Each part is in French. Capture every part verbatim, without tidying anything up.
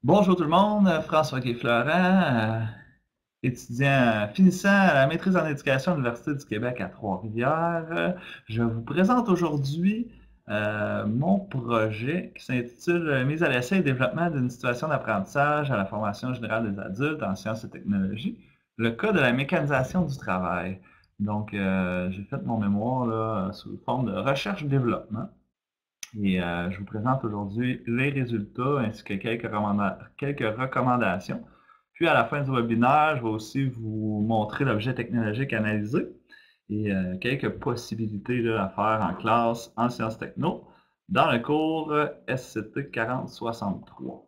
Bonjour tout le monde, François Guy-Florent, euh, étudiant euh, finissant la maîtrise en éducation à l'Université du Québec à Trois-Rivières. Euh, Je vous présente aujourd'hui euh, mon projet qui s'intitule euh, Mise à l'essai et développement d'une situation d'apprentissage à la formation générale des adultes en sciences et technologies, le cas de la mécanisation du travail. Donc, euh, j'ai fait mon mémoire là, sous forme de recherche-développement. Et euh, je vous présente aujourd'hui les résultats ainsi que quelques, recommanda- quelques recommandations. Puis à la fin du webinaire, je vais aussi vous montrer l'objet technologique analysé et euh, quelques possibilités là, à faire en classe en sciences techno dans le cours euh, S C T quarante soixante-trois.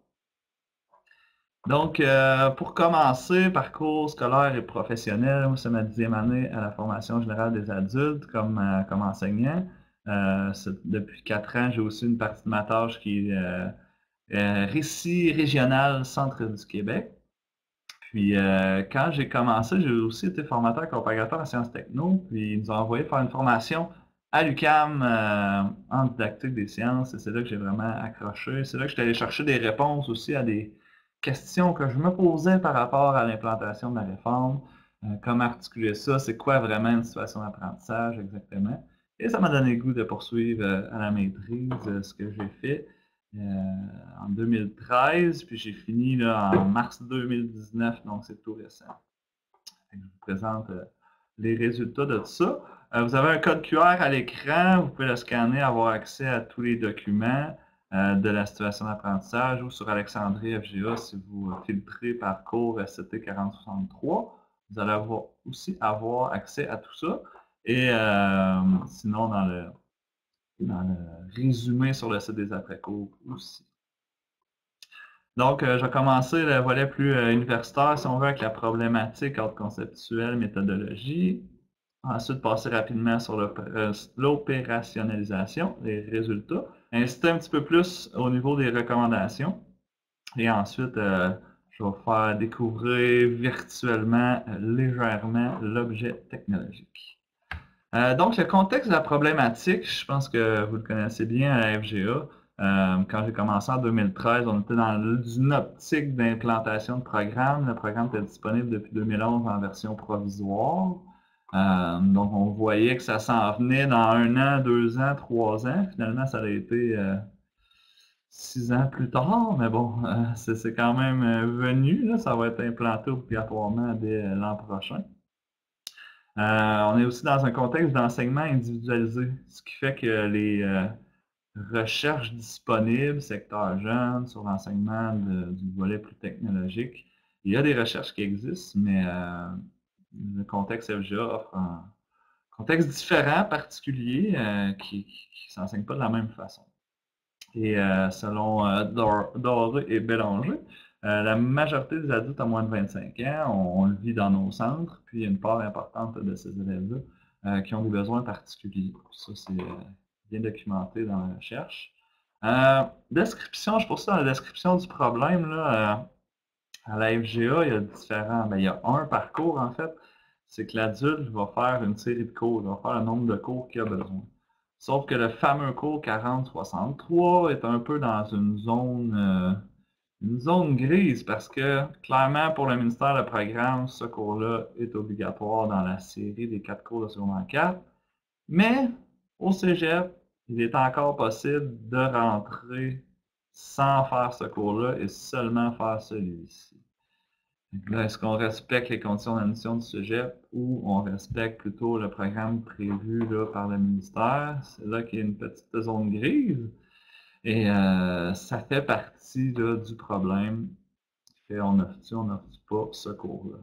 Donc, euh, pour commencer, parcours scolaire et professionnel, moi, c'est ma dixième année à la formation générale des adultes comme, euh, comme enseignant. Euh, depuis quatre ans, j'ai aussi une partie de ma tâche qui est euh, euh, récit régional centre du Québec. Puis, euh, quand j'ai commencé, j'ai aussi été formateur accompagnateur en sciences techno. Puis, ils nous ont envoyé faire une formation à l'U Q A M euh, en didactique des sciences. Et c'est là que j'ai vraiment accroché. C'est là que j'étais allé chercher des réponses aussi à des questions que je me posais par rapport à l'implantation de la réforme. Euh, comment articuler ça? C'est quoi vraiment une situation d'apprentissage exactement? Et ça m'a donné le goût de poursuivre euh, à la maîtrise euh, ce que j'ai fait. Euh, en deux mille treize, puis j'ai fini là, en mars deux mille dix-neuf, donc c'est tout récent. Je vous présente euh, les résultats de tout ça. Euh, vous avez un code Q R à l'écran, vous pouvez le scanner, avoir accès à tous les documents euh, de la situation d'apprentissage ou sur Alexandrie F G A si vous filtrez par cours S C T quarante soixante-trois. Vous allez avoir, aussi avoir accès à tout ça. Et euh, sinon, dans le, dans le résumé sur le site des après-cours aussi. Donc, euh, je vais commencer le volet plus euh, universitaire, si on veut, avec la problématique ordre conceptuel, méthodologie. Ensuite, passer rapidement sur euh, l'opérationnalisation, les résultats. Insister un petit peu plus au niveau des recommandations. Et ensuite, euh, je vais faire découvrir virtuellement, euh, légèrement, l'objet technologique. Euh, donc, le contexte de la problématique, je pense que vous le connaissez bien à la F G A. Euh, quand j'ai commencé en deux mille treize, on était dans une optique d'implantation de programme. Le programme était disponible depuis deux mille onze en version provisoire. Euh, donc, on voyait que ça s'en venait dans un an, deux ans, trois ans. Finalement, ça a été euh, six ans plus tard, mais bon, euh, c'est quand même euh, venu. Là, ça va être implanté obligatoirement dès euh, l'an prochain. Euh, on est aussi dans un contexte d'enseignement individualisé, ce qui fait que les euh, recherches disponibles, secteur jeune, sur l'enseignement du volet plus technologique, il y a des recherches qui existent, mais euh, le contexte F G A offre un contexte différent, particulier, euh, qui ne s'enseigne pas de la même façon. Et euh, selon euh, Doré et Bélanger, euh, la majorité des adultes à moins de vingt-cinq ans, on, on le vit dans nos centres, puis il y a une part importante de ces élèves-là euh, qui ont des besoins particuliers. Ça, c'est euh, bien documenté dans la recherche. Euh, description, je poursuis dans la description du problème. Là, euh, à la F G A, il y a différents, ben, il y a un parcours en fait, c'est que l'adulte va faire une série de cours, il va faire le nombre de cours qu'il a besoin. Sauf que le fameux cours quarante soixante-trois est un peu dans une zone, euh, une zone grise parce que clairement pour le ministère de programme, ce cours-là est obligatoire dans la série des quatre cours de secondaire quatre. Mais au cégep, il est encore possible de rentrer sans faire ce cours-là et seulement faire celui-ci. Est-ce qu'on respecte les conditions d'admission du cégep ou on respecte plutôt le programme prévu là, par le ministère? C'est là qu'il y a une petite zone grise. Et euh, ça fait partie là, du problème. Fait, on offre-tu, on n'offre pas ce cours-là.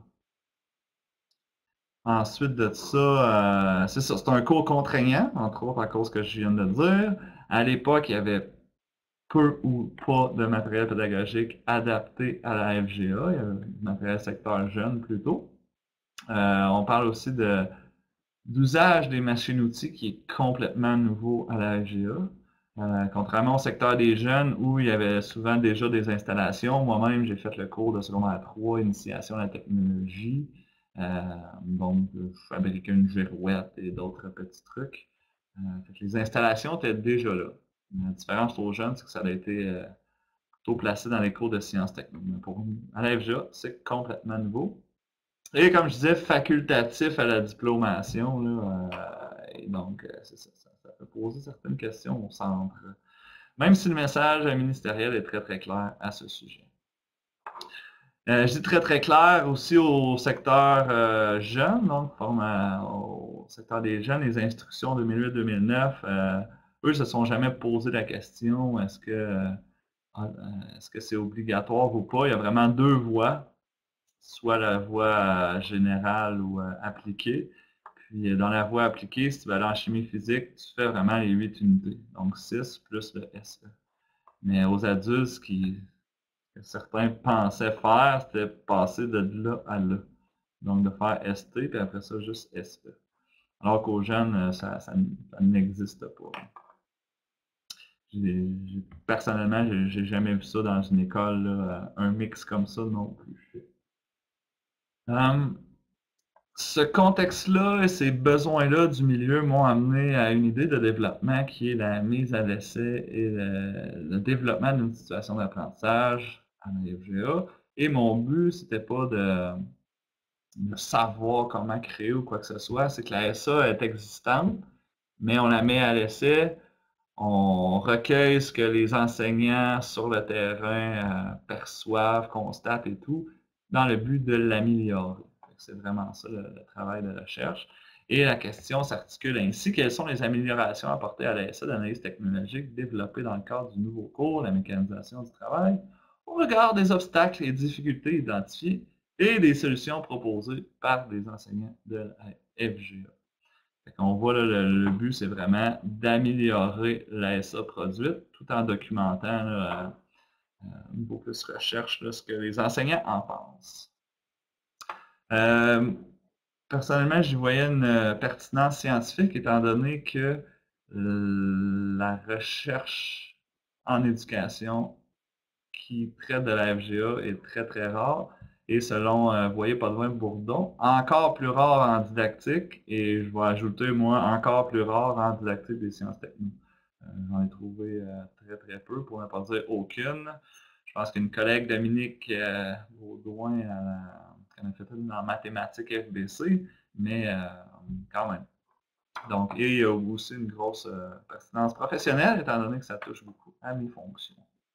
Ensuite de ça, euh, c'est ça, c'est un cours contraignant, entre autres à cause que je viens de dire. À l'époque, il y avait peu ou pas de matériel pédagogique adapté à la F G A. Il y avait du matériel secteur jeune plutôt. Euh, on parle aussi de, d'usage des machines-outils qui est complètement nouveau à la F G A. Euh, contrairement au secteur des jeunes où il y avait souvent déjà des installations. Moi-même, j'ai fait le cours de secondaire trois, initiation à la technologie. Euh, donc, je fabriquais une girouette et d'autres petits trucs. Euh, les installations étaient déjà là. La différence aux jeunes, c'est que ça a été euh, plutôt placé dans les cours de sciences techniques. Mais pour à la F G A, c'est complètement nouveau. Et comme je disais, facultatif à la diplomation, là, euh, et donc ça, ça, ça peut poser certaines questions au centre, même si le message ministériel est très très clair à ce sujet. Euh, je dis très très clair aussi au secteur euh, jeune, donc forme à, au secteur des jeunes, les instructions deux mille huit deux mille neuf, euh, eux ne se sont jamais posé la question est-ce que euh, est-ce que c'est obligatoire ou pas. Il y a vraiment deux voies, soit la voie générale ou euh, appliquée. Puis dans la voie appliquée, si tu vas aller en chimie physique, tu fais vraiment les huit unités, donc six plus le S E. Mais aux adultes, ce qui que certains pensaient faire, c'était passer de là à là. Donc de faire S T, puis après ça, juste S E. Alors qu'aux jeunes, ça, ça, ça n'existe pas. J'ai, j'ai, personnellement, j'ai jamais vu ça dans une école, là, un mix comme ça non plus. Um, ce contexte-là et ces besoins-là du milieu m'ont amené à une idée de développement qui est la mise à l'essai et le, le développement d'une situation d'apprentissage en F G A. Et mon but, c'était pas de, de savoir comment créer ou quoi que ce soit, c'est que la S A est existante, mais on la met à l'essai, on recueille ce que les enseignants sur le terrain euh, perçoivent, constatent et tout, dans le but de l'améliorer. C'est vraiment ça le, le travail de recherche. Et la question s'articule ainsi. Quelles sont les améliorations apportées à l'A S A d'analyse technologique développées dans le cadre du nouveau cours, la mécanisation du travail, au regard des obstacles et difficultés identifiés et des solutions proposées par des enseignants de la F G A. On voit là, le, le but, c'est vraiment d'améliorer l'A S A produite tout en documentant là, euh, au niveau plus recherche là, ce que les enseignants en pensent. Euh, personnellement, j'y voyais une euh, pertinence scientifique étant donné que euh, la recherche en éducation qui traite de la F G A est très très rare. Et selon euh, Voyer Potvin-Bourdon, encore plus rare en didactique, et je vais ajouter, moi, encore plus rare en didactique des sciences techniques. Euh, J'en ai trouvé euh, très très peu, pour ne pas dire aucune. Je pense qu'une collègue, Dominique euh, Baudouin, elle a fait une en mathématiques F B C, mais euh, quand même. Donc, et il y a aussi une grosse euh, pertinence professionnelle, étant donné que ça touche beaucoup à mes fonctions.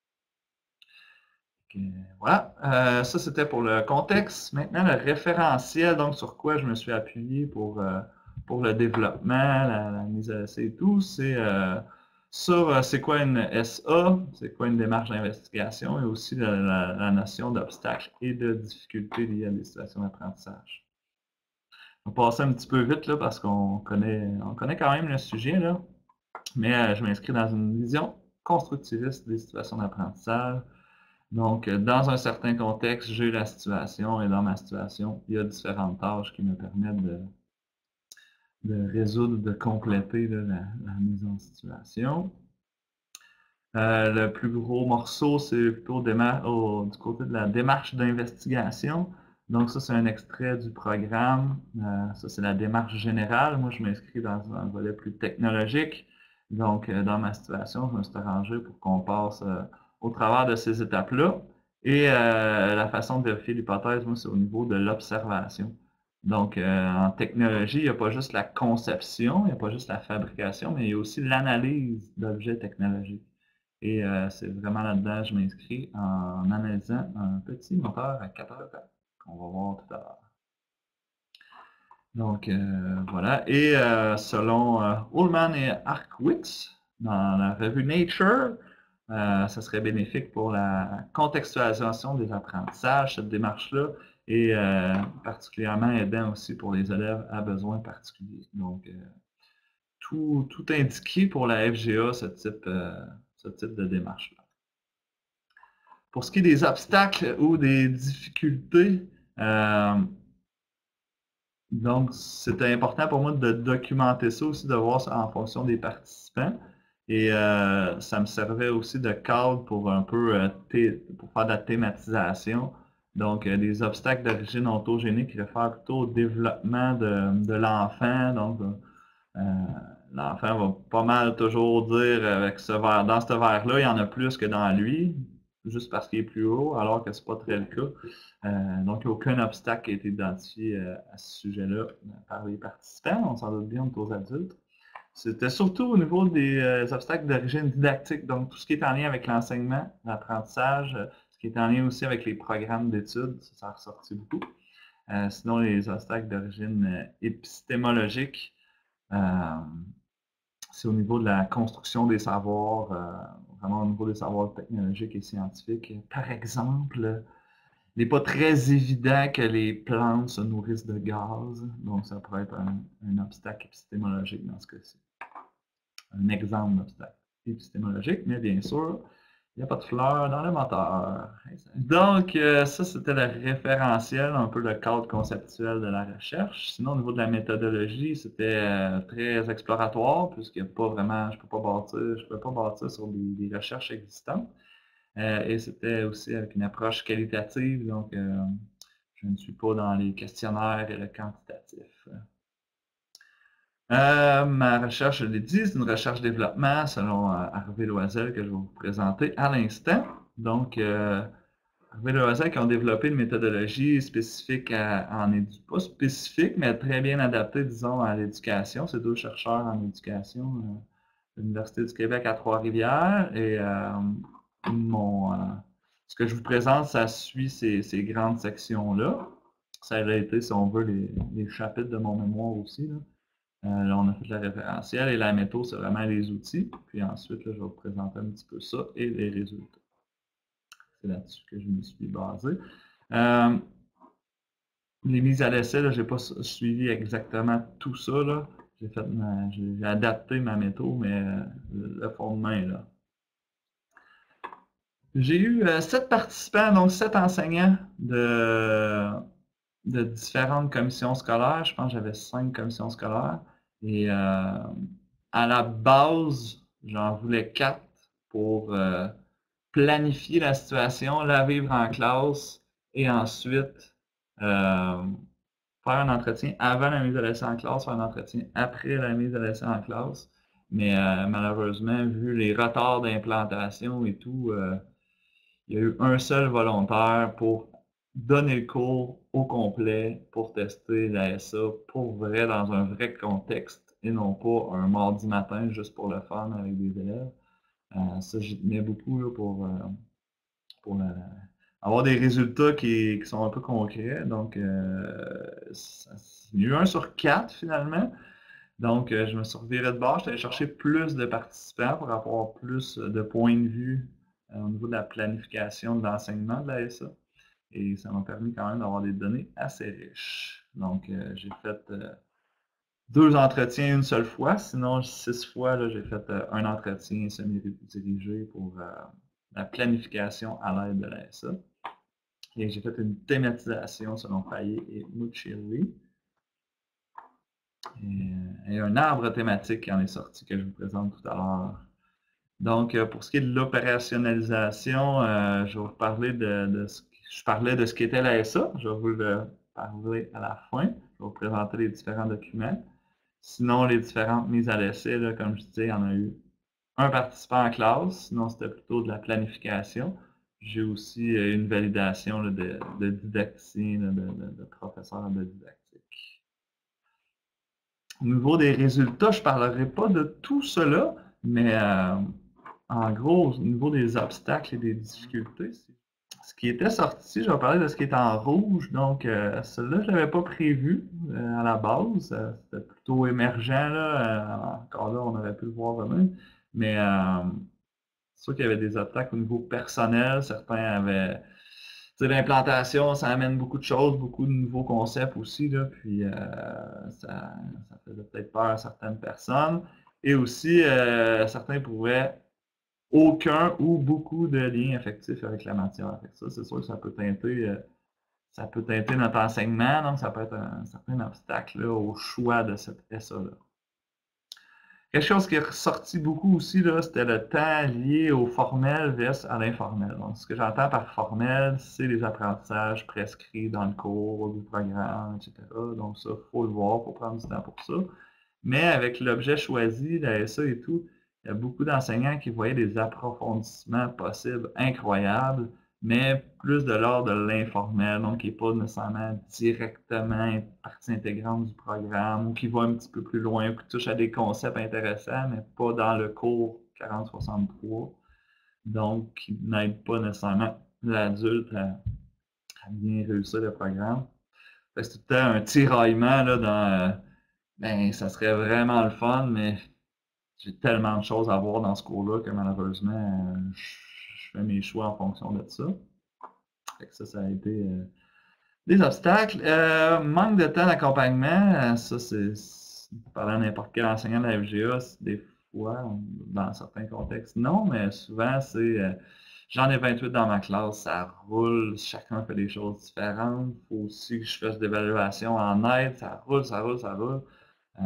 Voilà, euh, ça c'était pour le contexte. Maintenant, le référentiel, donc sur quoi je me suis appuyé pour, euh, pour le développement, la, la mise à l'essai et tout, c'est euh, sur euh, c'est quoi une S A, c'est quoi une démarche d'investigation et aussi la, la, la notion d'obstacles et de difficultés liées à des situations d'apprentissage. On va passer un petit peu vite là, parce qu'on connaît, on connaît quand même le sujet, là, mais euh, je m'inscris dans une vision constructiviste des situations d'apprentissage. Donc, dans un certain contexte, j'ai la situation et dans ma situation, il y a différentes tâches qui me permettent de, de résoudre, de compléter là, la, la mise en situation. Euh, le plus gros morceau, c'est plutôt au, du côté de la démarche d'investigation. Donc, ça, c'est un extrait du programme. Euh, ça, c'est la démarche générale. Moi, je m'inscris dans un volet plus technologique. Donc, euh, dans ma situation, je me suis arrangé pour qu'on passe euh, au travers de ces étapes-là. Et euh, la façon de vérifier l'hypothèse, moi, c'est au niveau de l'observation. Donc, euh, en technologie, il n'y a pas juste la conception, il n'y a pas juste la fabrication, mais il y a aussi l'analyse d'objets technologiques. Et euh, c'est vraiment là-dedans que je m'inscris en analysant un petit moteur à quatre heures qu'on va voir tout à l'heure. Donc, euh, voilà. Et euh, selon euh, Ullman et Arkwitz, dans la revue Nature, euh, ça serait bénéfique pour la contextualisation des apprentissages, cette démarche-là, et euh, particulièrement aidant aussi pour les élèves à besoins particuliers. Donc, euh, tout, tout indiqué pour la F G A, ce type, euh, ce type de démarche-là. Pour ce qui est des obstacles ou des difficultés, euh, donc c'était important pour moi de documenter ça aussi, de voir ça en fonction des participants. Et euh, ça me servait aussi de cadre pour un peu euh, pour faire de la thématisation. Donc, euh, des obstacles d'origine ontogénique qui réfèrent plutôt au développement de, de l'enfant. Donc, euh, l'enfant va pas mal toujours dire avec ce verre, dans ce verre-là, il y en a plus que dans lui. juste parce qu'il est plus haut, alors que ce n'est pas très le cas. Euh, donc, il n'y a aucun obstacle qui a été identifié euh, à ce sujet-là par les participants. On s'en doute bien, on est aux adultes. C'était surtout au niveau des euh, obstacles d'origine didactique, donc tout ce qui est en lien avec l'enseignement, l'apprentissage, euh, ce qui est en lien aussi avec les programmes d'études, ça, ça a ressorti beaucoup. Euh, sinon, les obstacles d'origine euh, épistémologique, euh, c'est au niveau de la construction des savoirs, euh, vraiment au niveau des savoirs technologiques et scientifiques. Par exemple, il n'est pas très évident que les plantes se nourrissent de gaz, donc ça pourrait être un, un obstacle épistémologique dans ce cas-ci. Un exemple d'obstacle épistémologique, mais bien sûr, il n'y a pas de fleurs dans le moteur. Donc, euh, ça, c'était le référentiel, un peu le cadre conceptuel de la recherche. Sinon, au niveau de la méthodologie, c'était euh, très exploratoire, puisqu'il n'y a pas vraiment, je ne peux pas bâtir, je peux pas bâtir sur des, des recherches existantes. Euh, et c'était aussi avec une approche qualitative, donc euh, je ne suis pas dans les questionnaires et le quantitatif. Euh, ma recherche, je l'ai dit, c'est une recherche-développement selon euh, Harvey Loisel que je vais vous présenter à l'instant. Donc, euh, Harvey Loisel qui ont développé une méthodologie spécifique à, en éducation, pas spécifique, mais très bien adaptée, disons, à l'éducation. C'est deux chercheurs en éducation euh, de l'Université du Québec à Trois-Rivières. Et euh, mon, euh, ce que je vous présente, ça suit ces, ces grandes sections-là. Ça a été, si on veut, les, les chapitres de mon mémoire aussi, là. Euh, là, on a fait le référentiel et la méthode, c'est vraiment les outils. Puis ensuite, là, je vais vous présenter un petit peu ça et les résultats. C'est là-dessus que je me suis basé. Euh, les mises à l'essai, je n'ai pas suivi exactement tout ça. J'ai fait j'ai adapté ma méthode, mais euh, le fondement est là. J'ai eu euh, sept participants, donc sept enseignants de, de différentes commissions scolaires. Je pense que j'avais cinq commissions scolaires. Et euh, à la base, j'en voulais quatre pour euh, planifier la situation, la vivre en classe et ensuite euh, faire un entretien avant la mise à l'essai en classe, faire un entretien après la mise à l'essai en classe. Mais euh, malheureusement, vu les retards d'implantation et tout, euh, il y a eu un seul volontaire pour donner le cours au complet, pour tester la S A pour vrai, dans un vrai contexte, et non pas un mardi matin juste pour le fun avec des élèves. Euh, ça, j'y tenais beaucoup là, pour, euh, pour la, avoir des résultats qui, qui, sont un peu concrets. Donc, euh, ça, il y a eu un sur quatre finalement. Donc, euh, je me suis reviré de bord. Je suis allé chercher plus de participants pour avoir plus de points de vue euh, au niveau de la planification de l'enseignement de la S A. Et ça m'a permis quand même d'avoir des données assez riches. Donc, euh, j'ai fait euh, deux entretiens une seule fois. Sinon, six fois, j'ai fait euh, un entretien semi-dirigé pour euh, la planification à l'aide de la S A. Et j'ai fait une thématisation selon Payet et Muccielli. Et, et un arbre thématique qui en est sorti que je vous présente tout à l'heure. Donc, pour ce qui est de l'opérationnalisation, euh, je vais vous parler de, de ce que je parlais de ce qu'était la S A. Je vais vous le parler à la fin. Je vais vous présenter les différents documents. Sinon, les différentes mises à l'essai, comme je disais, il y en a eu un participant en classe. Sinon, c'était plutôt de la planification. J'ai aussi une validation là, de, de didactie, là, de, de, de professeur de didactique. Au niveau des résultats, je ne parlerai pas de tout cela, mais euh, en gros, au niveau des obstacles et des difficultés, ce qui était sorti, je vais parler de ce qui est en rouge. Donc, euh, celui-là, je ne l'avais pas prévu euh, à la base. Euh, C'était plutôt émergent. Là. Euh, encore là, on aurait pu le voir venir. Mais euh, c'est sûr qu'il y avait des obstacles au niveau personnel. Certains avaient. Tu sais, l'implantation, ça amène beaucoup de choses, beaucoup de nouveaux concepts aussi. Là, puis, euh, ça, ça faisait peut-être peur à certaines personnes. Et aussi, euh, certains pouvaient aucun ou beaucoup de liens affectifs avec la matière. Ça, c'est sûr que ça peut teinter, euh, ça peut teinter notre enseignement, donc ça peut être un, un certain obstacle là, au choix de cette S A-là. Quelque chose qui est ressorti beaucoup aussi, c'était le temps lié au formel versus à l'informel. Donc, ce que j'entends par formel, c'est les apprentissages prescrits dans le cours, du programme, et cetera. Donc, ça, il faut le voir, il faut prendre du temps pour ça. Mais avec l'objet choisi, la S A et tout, il y a beaucoup d'enseignants qui voyaient des approfondissements possibles incroyables, mais plus de l'ordre de l'informel, donc qui n'est pas nécessairement directement partie intégrante du programme, ou qui va un petit peu plus loin, ou qui touche à des concepts intéressants, mais pas dans le cours quarante soixante-trois, donc qui n'aide pas nécessairement l'adulte à, à bien réussir le programme. C'est tout le temps un tiraillement là, dans euh, ben, ça serait vraiment le fun, mais j'ai tellement de choses à voir dans ce cours-là que malheureusement, euh, je fais mes choix en fonction de ça. Fait que ça, ça a été euh, des obstacles. Euh, manque de temps d'accompagnement, ça, c'est parlant de n'importe quel enseignant de la F G A, des fois, dans certains contextes, non, mais souvent, c'est euh, j'en ai vingt-huit dans ma classe, ça roule, chacun fait des choses différentes. Il faut aussi que je fasse des évaluations en aide, ça roule, ça roule, ça roule. Euh,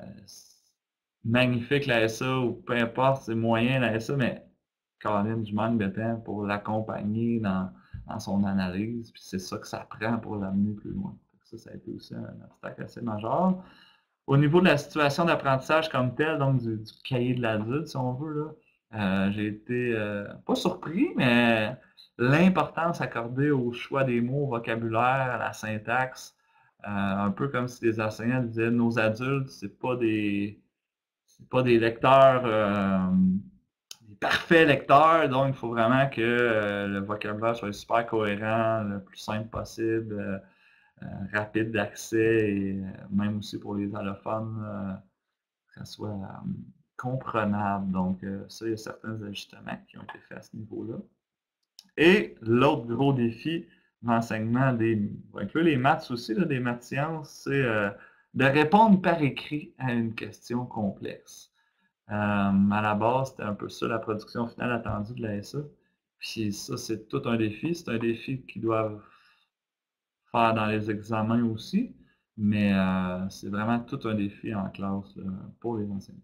magnifique la S A ou peu importe, c'est moyen la S A, mais Colin, je manque de temps pour l'accompagner dans, dans son analyse, puis c'est ça que ça prend pour l'amener plus loin. Ça, ça a été aussi un obstacle assez majeur. Au niveau de la situation d'apprentissage comme telle, donc du, du cahier de l'adulte, si on veut, là, euh, j'ai été euh, pas surpris, mais l'importance accordée au choix des mots, au vocabulaire, à la syntaxe, euh, un peu comme si les enseignants disaient nos adultes, c'est pas des c'est pas des lecteurs euh, des parfaits lecteurs, donc il faut vraiment que euh, le vocabulaire soit super cohérent, le plus simple possible, euh, euh, rapide d'accès et euh, même aussi pour les allophones, euh, que ça soit euh, comprenable. Donc euh, ça, il y a certains ajustements qui ont été faits à ce niveau-là. Et l'autre gros défi d'enseignement, des, va inclure les maths aussi, là, des maths sciences, c'est euh, de répondre par écrit à une question complexe. Euh, à la base, c'était un peu ça la production finale attendue de la S A. Puis ça, c'est tout un défi. C'est un défi qu'ils doivent faire dans les examens aussi, mais euh, c'est vraiment tout un défi en classe là, pour les enseignants.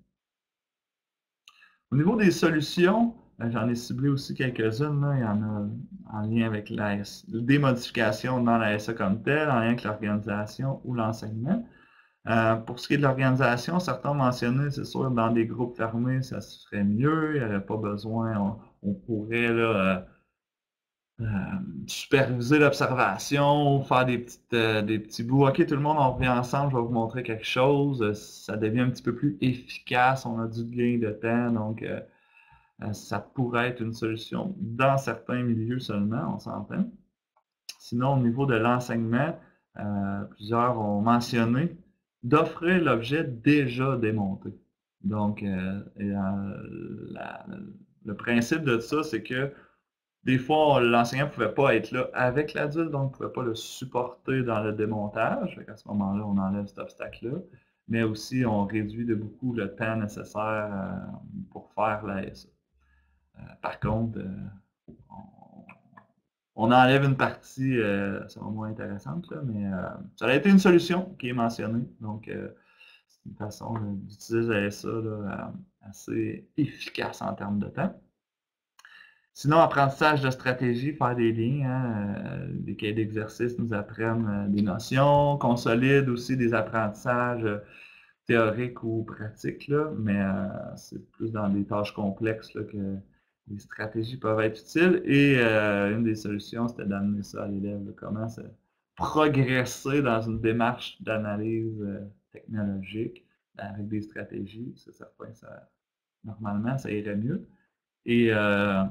Au niveau des solutions, j'en ai ciblé aussi quelques-unes. Il y en a en lien avec la S A, des modifications dans la S A comme telle, en lien avec l'organisation ou l'enseignement. Euh, pour ce qui est de l'organisation, certains ont mentionné, c'est sûr, dans des groupes fermés, ça se ferait mieux. Il n'y aurait pas besoin, on, on pourrait là, euh, superviser l'observation, faire des, petites, euh, des petits bouts. OK, tout le monde, on revient ensemble, je vais vous montrer quelque chose. Ça devient un petit peu plus efficace, on a du gain de temps, donc euh, ça pourrait être une solution dans certains milieux seulement, on s'entend. Sinon, au niveau de l'enseignement, euh, plusieurs ont mentionné d'offrir l'objet déjà démonté. Donc, euh, euh, la, le principe de ça, c'est que des fois, l'enseignant ne pouvait pas être là avec l'adulte, donc ne pouvait pas le supporter dans le démontage. À ce moment-là, on enlève cet obstacle-là. Mais aussi, on réduit de beaucoup le temps nécessaire euh, pour faire la S A. Euh, par contre, euh, on, on enlève une partie, euh, c'est moins intéressante, là, mais euh, ça a été une solution qui est mentionnée. Donc, euh, c'est une façon d'utiliser ça là, assez efficace en termes de temps. Sinon, apprentissage de stratégie, faire des liens. Hein, euh, les cahiers d'exercice nous apprennent euh, des notions, consolident aussi des apprentissages euh, théoriques ou pratiques, là, mais euh, c'est plus dans des tâches complexes là, que les stratégies peuvent être utiles. Et euh, une des solutions, c'était d'amener ça à l'élève, comment se progresser dans une démarche d'analyse euh, technologique avec des stratégies. C'est certain, ça, normalement, ça irait mieux. Et euh,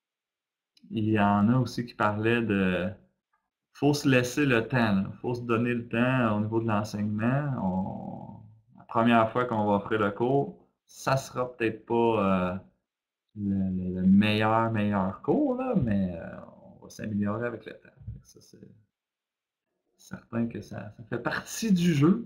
il y en a aussi qui parlaient de faut se laisser le temps, il faut se donner le temps au niveau de l'enseignement. La première fois qu'on va offrir le cours, ça sera peut-être pas euh, le, le, meilleur, meilleur cours, là, mais euh, on va s'améliorer avec le temps. Ça, c'est certain que ça, ça fait partie du jeu.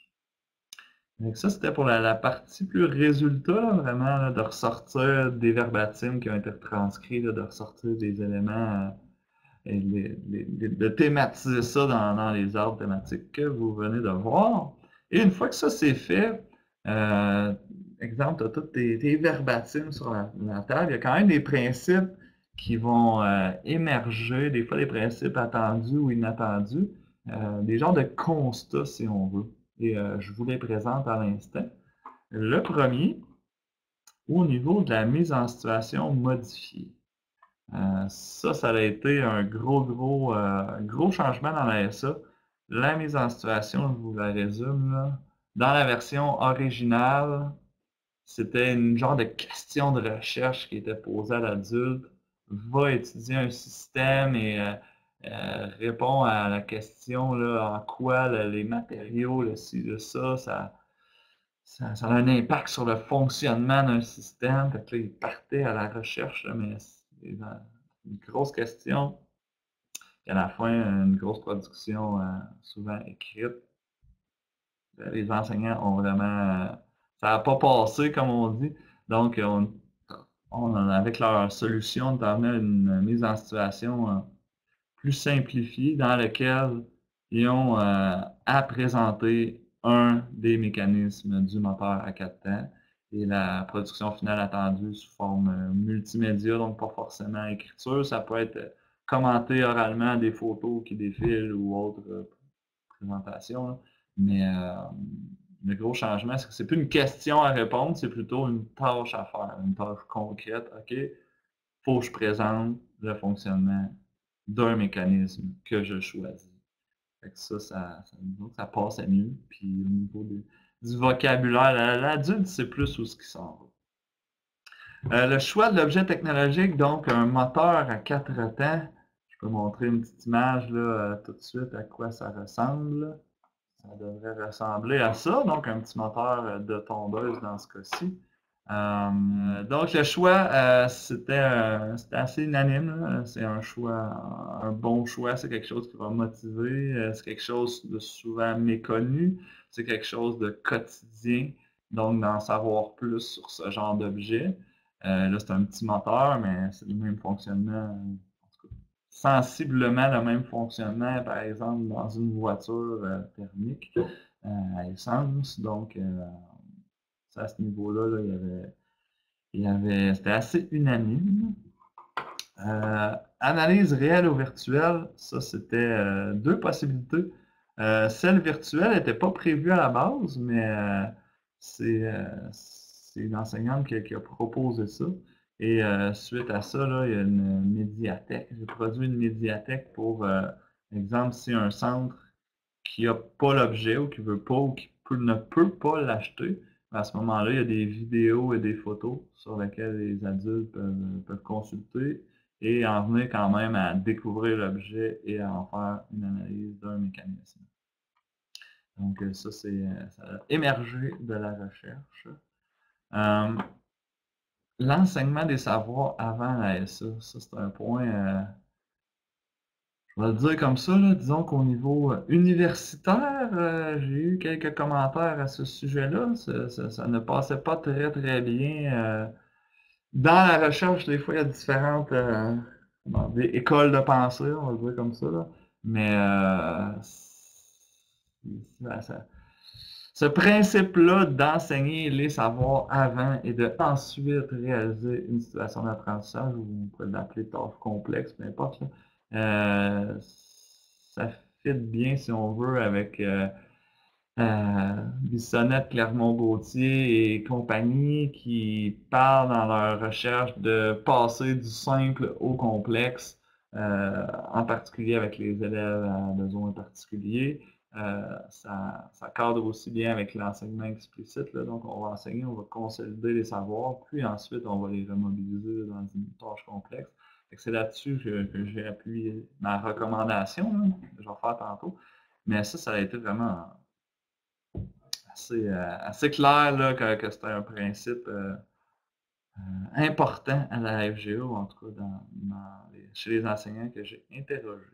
Donc ça, c'était pour la, la, partie plus résultat, là, vraiment, là, de ressortir des verbatims qui ont été retranscrits, là, de ressortir des éléments, euh, et les, les, les, de thématiser ça dans, dans les arbres thématiques que vous venez de voir. Et une fois que ça c'est fait, euh, exemple, tu as tous tes, tes verbatims sur la, la table, il y a quand même des principes qui vont euh, émerger, des fois des principes attendus ou inattendus, euh, des genres de constats si on veut. Et euh, je vous les présente à l'instant. Le premier, au niveau de la mise en situation modifiée. Euh, ça, ça a été un gros, gros, euh, gros changement dans la S A. La mise en situation, je vous la résume, là. Dans la version originale, c'était une genre de question de recherche qui était posée à l'adulte. Va étudier un système et euh, euh, répond à la question là, en quoi là, les matériaux, le ci, le ça, ça, ça, ça a un impact sur le fonctionnement d'un système. Fait que là, il partait à la recherche, là, mais c'est une grosse question. Et à la fin, une grosse production euh, souvent écrite. Les enseignants ont vraiment... euh, ça n'a pas passé, comme on dit. Donc, on, on, avec leur solution, on amenait une mise en situation euh, plus simplifiée dans laquelle ils ont euh, à présenter un des mécanismes du moteur à quatre temps et la production finale attendue sous forme euh, multimédia, donc pas forcément écriture. Ça peut être commenté oralement des photos qui défilent ou autres euh, présentations. Là. Mais euh, le gros changement, c'est que c'est plus une question à répondre, c'est plutôt une tâche à faire, une tâche concrète. OK, faut que je présente le fonctionnement d'un mécanisme que je choisis. Fait que ça, ça, ça, ça passait mieux. Puis au niveau de, du vocabulaire, l'adulte, c'est plus où ce qui s'en va. Euh, le choix de l'objet technologique, donc un moteur à quatre temps. Je peux montrer une petite image là, euh, tout de suite à quoi ça ressemble. Ça devrait ressembler à ça, donc un petit moteur de tondeuse dans ce cas-ci. Euh, donc le choix, euh, c'était euh, c'était assez unanime. C'est un choix, un bon choix, c'est quelque chose qui va motiver, euh, c'est quelque chose de souvent méconnu, c'est quelque chose de quotidien, donc d'en savoir plus sur ce genre d'objet. Euh, là, c'est un petit moteur, mais c'est le même fonctionnement, sensiblement le même fonctionnement, par exemple, dans une voiture euh, thermique euh, à essence. Donc, euh, à ce niveau-là, là, il y avait, il y avait, c'était assez unanime. Euh, analyse réelle ou virtuelle, ça, c'était euh, deux possibilités. Euh, celle virtuelle n'était pas prévue à la base, mais euh, c'est euh, une enseignante qui, qui, a proposé ça. Et euh, suite à ça, là, il y a une médiathèque. J'ai produit une médiathèque pour, euh, exemple, si un centre qui n'a pas l'objet ou qui veut pas ou qui peut, ne peut pas l'acheter, à ce moment-là, il y a des vidéos et des photos sur lesquelles les adultes peuvent, peuvent consulter et en venir quand même à découvrir l'objet et à en faire une analyse d'un mécanisme. Donc ça, c'est ça a émergé de la recherche. Euh, L'enseignement des savoirs avant la S A, ça c'est un point, euh, je vais le dire comme ça, là, disons qu'au niveau universitaire, euh, j'ai eu quelques commentaires à ce sujet-là. Ça, ça, ça ne passait pas très très bien. Euh, dans la recherche, des fois, il y a différentes euh, bon, des écoles de pensée, on va le dire comme ça. Là. Mais euh, ça, ça, ce principe-là d'enseigner les savoirs avant et de ensuite réaliser une situation d'apprentissage, ou on pourrait l'appeler tâche complexe, peu importe, là, euh, ça fit bien, si on veut, avec euh, euh, Bissonnette, Clermont-Gauthier et compagnie qui parlent dans leur recherche de passer du simple au complexe, euh, en particulier avec les élèves à besoins particuliers. Euh, ça, ça cadre aussi bien avec l'enseignement explicite. Là. Donc, on va enseigner, on va consolider les savoirs, puis ensuite, on va les remobiliser dans une tâche complexe. C'est là-dessus que, que j'ai appuyé ma recommandation, là, que je vais faire tantôt. Mais ça, ça a été vraiment assez, euh, assez clair là, que, que c'était un principe euh, euh, important à la F G O, en tout cas dans, dans les, chez les enseignants que j'ai interrogés.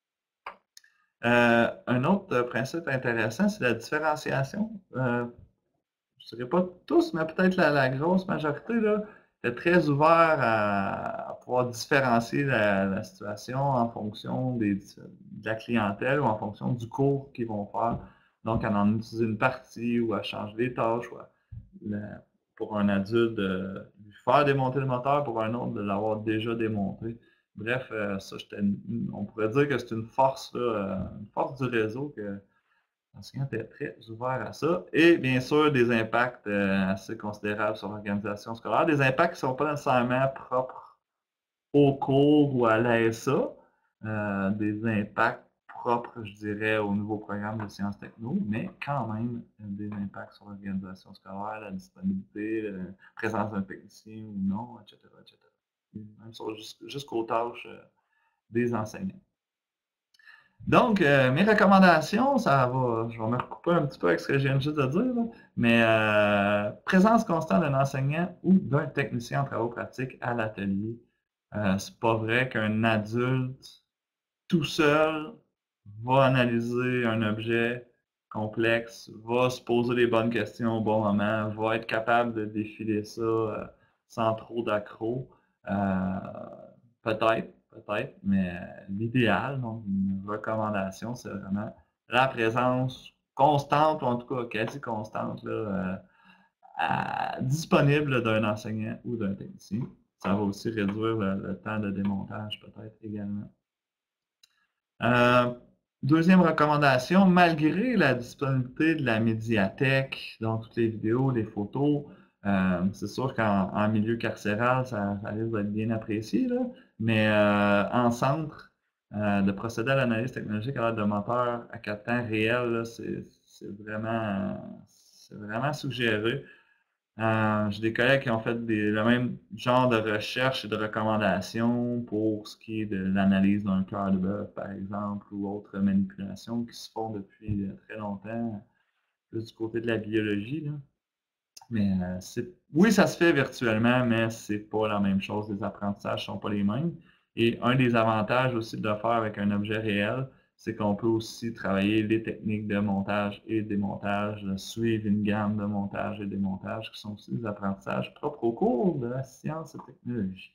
Euh, un autre principe intéressant, c'est la différenciation. Euh, je ne dirais pas tous, mais peut-être la, la, grosse majorité là, est très ouvert à, à pouvoir différencier la, la, situation en fonction des, de la clientèle ou en fonction du cours qu'ils vont faire. Donc, à en utiliser une partie ou à changer les tâches. Ou à, la, pour un adulte, de lui faire démonter le moteur, pour un autre, de l'avoir déjà démonté. Bref, euh, ça, on pourrait dire que c'est une force, là, une force du réseau que L'enseignant était très ouvert à ça. Et bien sûr, des impacts euh, assez considérables sur l'organisation scolaire. Des impacts qui ne sont pas nécessairement propres au cours ou à l'A S A. Euh, des impacts propres, je dirais, au nouveau programme de sciences techno, mais quand même des impacts sur l'organisation scolaire, la disponibilité, la présence d'un technicien ou non, et cetera, et cetera. Même sur jusqu'aux tâches euh, des enseignants. Donc, euh, mes recommandations, ça va, je vais me recouper un petit peu avec ce que je viens juste de dire, là, mais euh, présence constante d'un enseignant ou d'un technicien en travaux pratiques à l'atelier. Euh, c'est pas vrai qu'un adulte tout seul va analyser un objet complexe, va se poser les bonnes questions au bon moment, va être capable de défiler ça euh, sans trop d'accro. Euh, peut-être, peut-être, mais l'idéal, donc une recommandation, c'est vraiment la présence constante, ou en tout cas quasi constante, là, euh, à, disponible d'un enseignant ou d'un technicien. Ça va aussi réduire le, le temps de démontage peut-être également. Euh, deuxième recommandation, malgré la disponibilité de la médiathèque, donc toutes les vidéos, les photos, euh, c'est sûr qu'en en milieu carcéral, ça, ça risque d'être bien apprécié, là, mais euh, en centre, euh, de procéder à l'analyse technologique à l'aide de moteurs à quatre temps réel, c'est vraiment, c'est vraiment suggéré. Euh, j'ai des collègues qui ont fait des, le même genre de recherche et de recommandations pour ce qui est de l'analyse d'un cœur de bœuf, par exemple, ou autres manipulations qui se font depuis très longtemps, plus du côté de la biologie, là. Mais euh, c'est, oui, ça se fait virtuellement, mais c'est pas la même chose. Les apprentissages sont pas les mêmes. Et un des avantages aussi de le faire avec un objet réel, c'est qu'on peut aussi travailler les techniques de montage et démontage, suivre une gamme de montage et démontage qui sont aussi des apprentissages propres au cours de la science et technologie.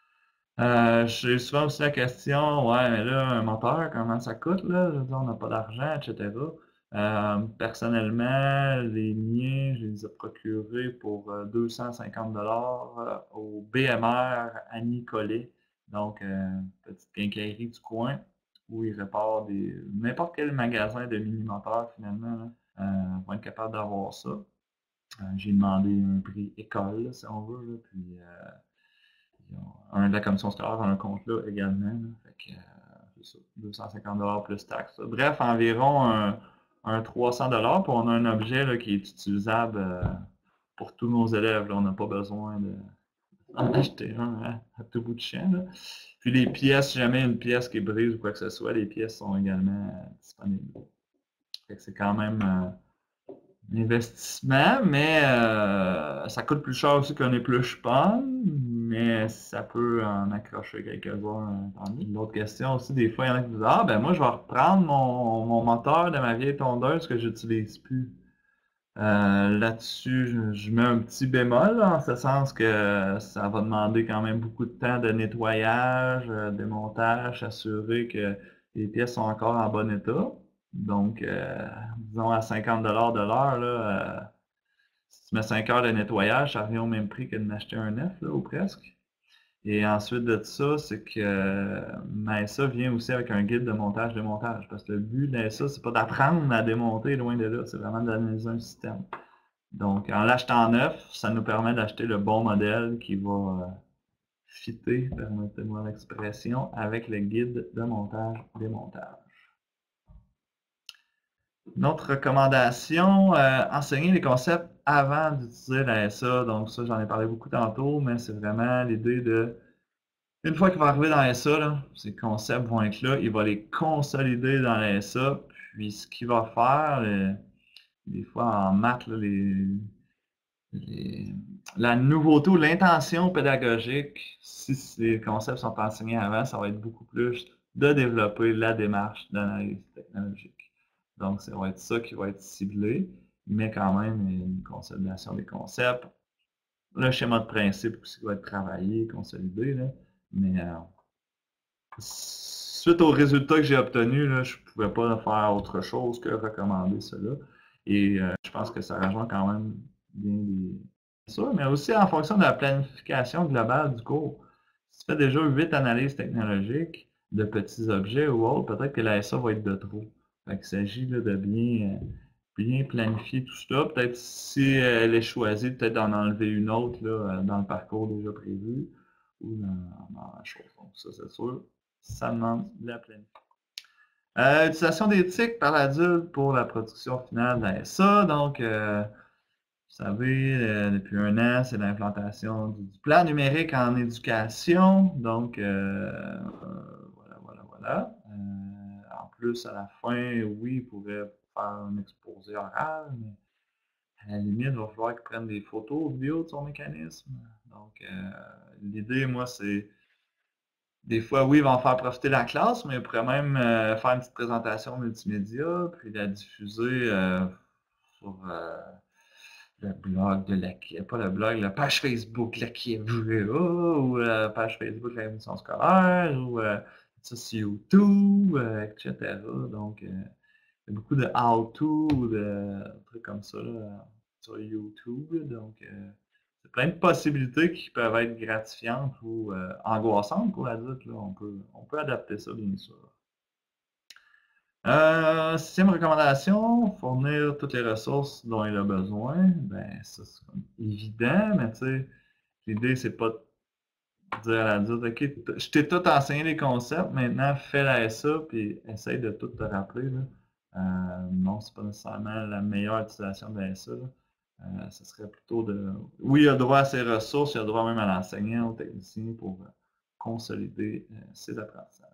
Euh, j'ai souvent aussi la question, ouais, mais là, un moteur, comment ça coûte, là? Je veux dire, on n'a pas d'argent, et cetera. Euh, personnellement, les miens, je les ai procurés pour euh, deux cent cinquante dollars euh, au B M R à Nicolet, donc euh, petite quincaillerie du coin, où ils réparent des n'importe quel magasin de mini-moteurs finalement, là, euh, vont être capable d'avoir ça. Euh, j'ai demandé un prix école, là, si on veut, là, puis euh, un de la commission scolaire a un compte là également. Là, fait que, euh, c'est ça, deux cent cinquante dollars plus taxes. Bref, environ un, un trois cents dollars, puis on a un objet là, qui est utilisable euh, pour tous nos élèves. Là. On n'a pas besoin d'en acheter un à, à tout bout de champ. Là. Puis les pièces, si jamais une pièce qui est brise ou quoi que ce soit, les pièces sont également euh, disponibles. Fait que c'est quand même euh, un investissement, mais euh, ça coûte plus cher aussi qu'un épluche pomme, mais ça peut en accrocher quelques-uns. Une autre question aussi, des fois, il y en a qui disent ah, ben moi, je vais reprendre mon, mon moteur de ma vieille tondeuse que j'utilise plus. Euh, Là-dessus, je, je mets un petit bémol, là, en ce sens que ça va demander quand même beaucoup de temps de nettoyage, euh, démontage, s'assurer que les pièces sont encore en bon état. Donc, euh, disons à cinquante dollars de l'heure, là, euh, si tu mets cinq heures de nettoyage, ça revient au même prix que de m'acheter un neuf, là, ou presque. Et ensuite de ça, c'est que euh, Mesa vient aussi avec un guide de montage-démontage. Parce que le but de Mesa, c'est pas d'apprendre à démonter loin de là, c'est vraiment d'analyser un système. Donc, en l'achetant neuf, ça nous permet d'acheter le bon modèle qui va euh, fitter, permettez-moi l'expression, avec le guide de montage-démontage. Une autre recommandation, euh, enseigner les concepts avant d'utiliser la S A. Donc ça, j'en ai parlé beaucoup tantôt, mais c'est vraiment l'idée de, une fois qu'il va arriver dans la S A, là, ces concepts vont être là, il va les consolider dans la S A, puis ce qu'il va faire, euh, des fois en maths, là, les, les, la nouveauté ou l'intention pédagogique, si ces concepts sont enseignés avant, ça va être beaucoup plus de développer la démarche d'analyse technologique. Donc, ça va être ça qui va être ciblé, mais quand même une consolidation des concepts. Le schéma de principe aussi va être travaillé, consolidé, là. Mais euh, suite aux résultats que j'ai obtenus, là, je ne pouvais pas faire autre chose que recommander cela. Et euh, je pense que ça rejoint quand même bien les... ça, mais aussi en fonction de la planification globale du cours. Si tu fais déjà huit analyses technologiques de petits objets ou autres, peut-être que la S A va être de trop. Fait qu'il s'agit là, de bien, bien planifier tout ça. Peut-être si elle est choisie, peut-être d'en enlever une autre là, dans le parcours déjà prévu ou dans, dans la chose. Donc ça, c'est sûr, ça demande de la planification. Euh, utilisation d'éthique par l'adulte pour la production finale de la S A. Donc, euh, vous savez, euh, depuis un an, c'est l'implantation du, du plan numérique en éducation. Donc, euh, euh, voilà, voilà, voilà. Euh, en plus, à la fin, oui, il pourrait faire un exposé oral, mais à la limite, il va falloir qu'il prenne des photos ou vidéos de son mécanisme. Donc, euh, l'idée, moi, c'est des fois, oui, ils vont faire profiter la classe, mais ils pourraient même euh, faire une petite présentation multimédia, puis la diffuser euh, sur euh, le blog de la pas le blog, la page Facebook la Kiev-V A, ou la page Facebook de la mission scolaire, ou euh, ça sur YouTube, euh, et cetera. Donc, euh, il y a beaucoup de how-to, de trucs comme ça là, sur YouTube. Donc, euh, c'est plein de possibilités qui peuvent être gratifiantes ou euh, angoissantes pour l'adulte. On peut, on peut adapter ça, bien sûr. Euh, sixième recommandation, fournir toutes les ressources dont il a besoin. Ben, ça, c'est comme évident, mais tu sais, l'idée, c'est pas de dire à l'adulte, OK, je t'ai tout enseigné les concepts, maintenant fais la S A, puis essaye de tout te rappeler. Là. Euh, non, c'est pas nécessairement la meilleure utilisation de la S A. Là. Euh, ce serait plutôt de. Oui, il a droit à ses ressources, il a droit même à l'enseignant, au technicien pour euh, consolider euh, ses apprentissages.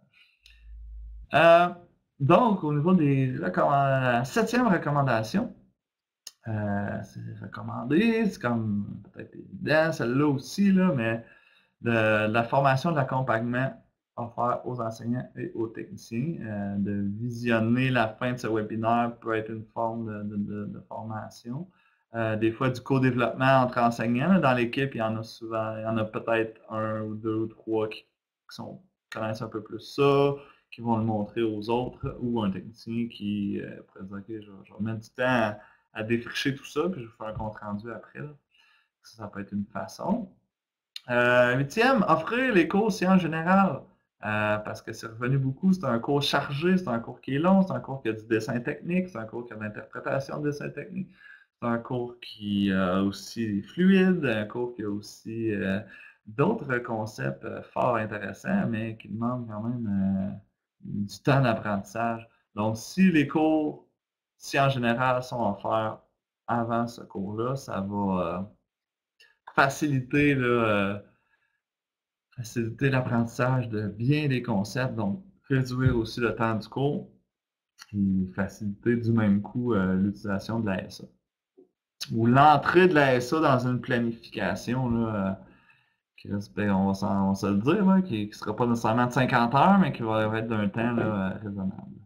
Euh, donc, au niveau des recommandations, septième recommandation, euh, c'est recommandé, c'est comme peut-être évident, celle-là aussi, là, mais de, de la formation de l'accompagnement offert aux enseignants et aux techniciens. Euh, de visionner la fin de ce webinaire peut être une forme de, de, de formation. Euh, des fois, du co-développement entre enseignants. Dans l'équipe, il y en a souvent, il y en a peut-être un ou deux ou trois qui, qui sont, connaissent un peu plus ça, qui vont le montrer aux autres, ou un technicien qui euh, pourrait dire, OK, je, je vais mettre du temps à, à défricher tout ça, puis je vais faire un compte rendu après. Là. Ça, ça peut être une façon. Euh, huitième, offrir les cours sciences générales. Euh, parce que c'est revenu beaucoup, c'est un cours chargé, c'est un cours qui est long, c'est un cours qui a du dessin technique, c'est un cours qui a de l'interprétation de dessin technique, c'est un cours qui a aussi fluide, un cours qui a aussi euh, d'autres concepts euh, fort intéressants, mais qui demandent quand même euh, du temps d'apprentissage. Donc, si les cours sciences générales sont offerts avant ce cours-là, ça va euh, faciliter là, euh, faciliter l'apprentissage de bien des concepts, donc réduire aussi le temps du cours et faciliter du même coup euh, l'utilisation de la S A. Ou l'entrée de la S A dans une planification, là, euh, qui reste, ben, on, va on va se le dire, là, qui ne sera pas nécessairement de cinquante heures, mais qui va être d'un temps là, euh, raisonnable.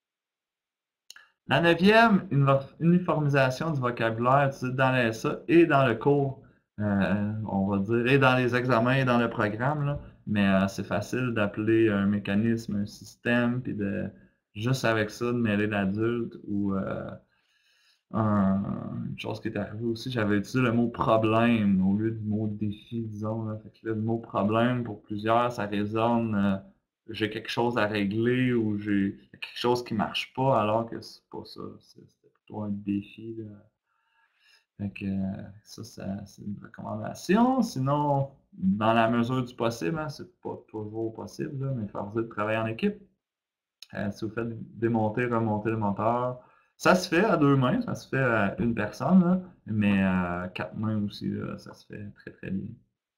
La neuvième, une uniformisation du vocabulaire utilisé dans la S A et dans le cours, euh, on va dire, et dans les examens et dans le programme, là. Mais euh, c'est facile d'appeler un mécanisme, un système, puis de juste avec ça, de mêler l'adulte ou euh, un, une chose qui est arrivée aussi, j'avais utilisé le mot problème au lieu du mot défi, disons. Là. Fait que là, le mot problème, pour plusieurs, ça résonne. Euh, j'ai quelque chose à régler ou j'ai quelque chose qui marche pas, alors que c'est pas ça. C'était plutôt un défi. Là. Fait que ça, ça c'est une recommandation. Sinon, dans la mesure du possible, hein, c'est pas toujours possible, là, mais favoriser de travailler en équipe. Euh, si vous faites démonter, remonter le moteur, ça se fait à deux mains, ça se fait à une personne, là, mais à quatre mains aussi, là, ça se fait très très bien.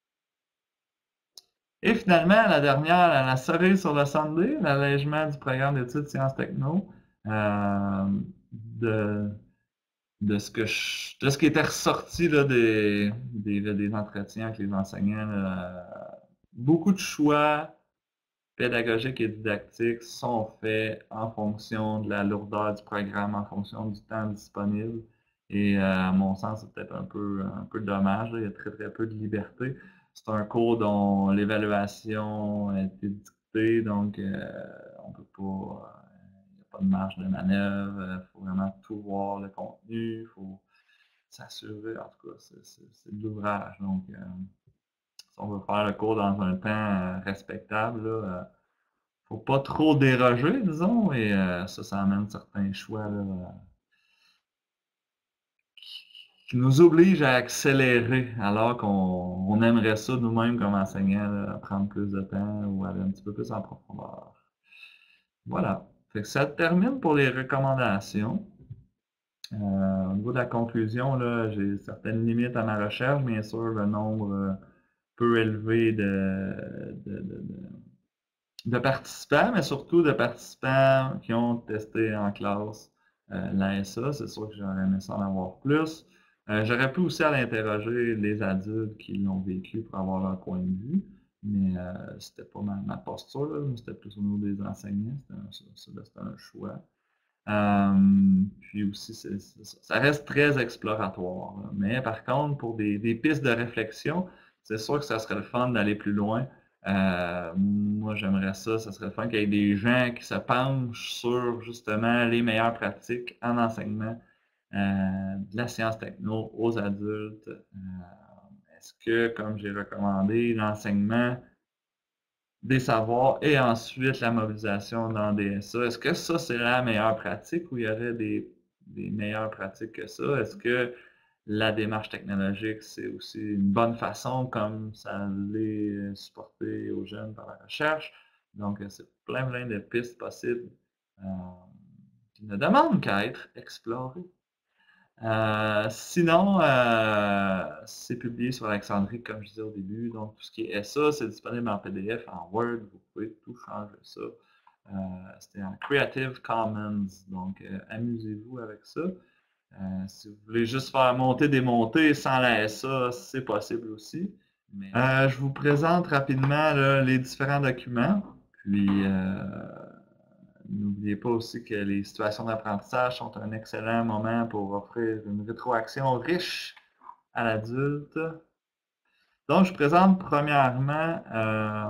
Et finalement, la dernière, la cerise sur le sundae, l'allègement du programme d'études sciences techno, euh, de, de, ce que je, de ce qui était ressorti là, des, des, des entretiens avec les enseignants. Là, beaucoup de choix pédagogiques et didactiques sont faits en fonction de la lourdeur du programme, en fonction du temps disponible. Et euh, à mon sens, c'est peut-être un peu, un peu dommage. Là. Il y a très très peu de liberté. C'est un cours dont l'évaluation a été dictée, donc euh, on peut pas. Euh, il n'y a pas de marge de manœuvre. Il faut vraiment tout voir le contenu. Il faut s'assurer. En tout cas, c'est de l'ouvrage. Donc, euh, si on veut faire le cours dans un temps euh, respectable, là, euh, faut pas trop déroger, disons, et euh, ça, ça amène certains choix là, qui nous obligent à accélérer, alors qu'on on aimerait ça nous-mêmes comme enseignants, là, prendre plus de temps ou aller un petit peu plus en profondeur. Voilà. Fait que ça termine pour les recommandations. Euh, au niveau de la conclusion, là, j'ai certaines limites à ma recherche. Bien sûr, le nombre euh, peu élevé de, de, de, de, de participants, mais surtout de participants qui ont testé en classe euh, l'A S A. C'est sûr que j'aurais aimé ça en avoir plus. Euh, j'aurais pu aussi aller interroger les adultes qui l'ont vécu pour avoir leur point de vue, mais euh, c'était pas ma, ma posture, là, c'était plus au niveau des enseignants, c'était un, c'était un choix. Euh, puis aussi, c'est, c'est, ça reste très exploratoire. Là. Mais par contre, pour des, des pistes de réflexion, c'est sûr que ça serait le fun d'aller plus loin. Euh, moi, j'aimerais ça. Ça serait le fun qu'il y ait des gens qui se penchent sur justement les meilleures pratiques en enseignement euh, de la science techno aux adultes. Euh, est-ce que, comme j'ai recommandé, l'enseignement des savoirs et ensuite la mobilisation dans des S A. Est-ce que ça, c'est la meilleure pratique ou il y aurait des, des meilleures pratiques que ça? Est-ce que la démarche technologique, c'est aussi une bonne façon comme ça l'est supporté aux jeunes par la recherche? Donc, c'est plein, plein de pistes possibles euh, qui ne demandent qu'à être explorées. Euh, sinon, euh, c'est publié sur Alexandrie, comme je disais au début. Donc, tout ce qui est S A, c'est disponible en P D F, en Word. Vous pouvez tout changer ça. Euh, C'était en Creative Commons. Donc, euh, amusez-vous avec ça. Euh, si vous voulez juste faire monter, démonter sans la S A, c'est possible aussi. Mais, euh, je vous présente rapidement là, les différents documents. Puis, euh, n'oubliez pas aussi que les situations d'apprentissage sont un excellent moment pour offrir une rétroaction riche à l'adulte. Donc, je présente premièrement euh,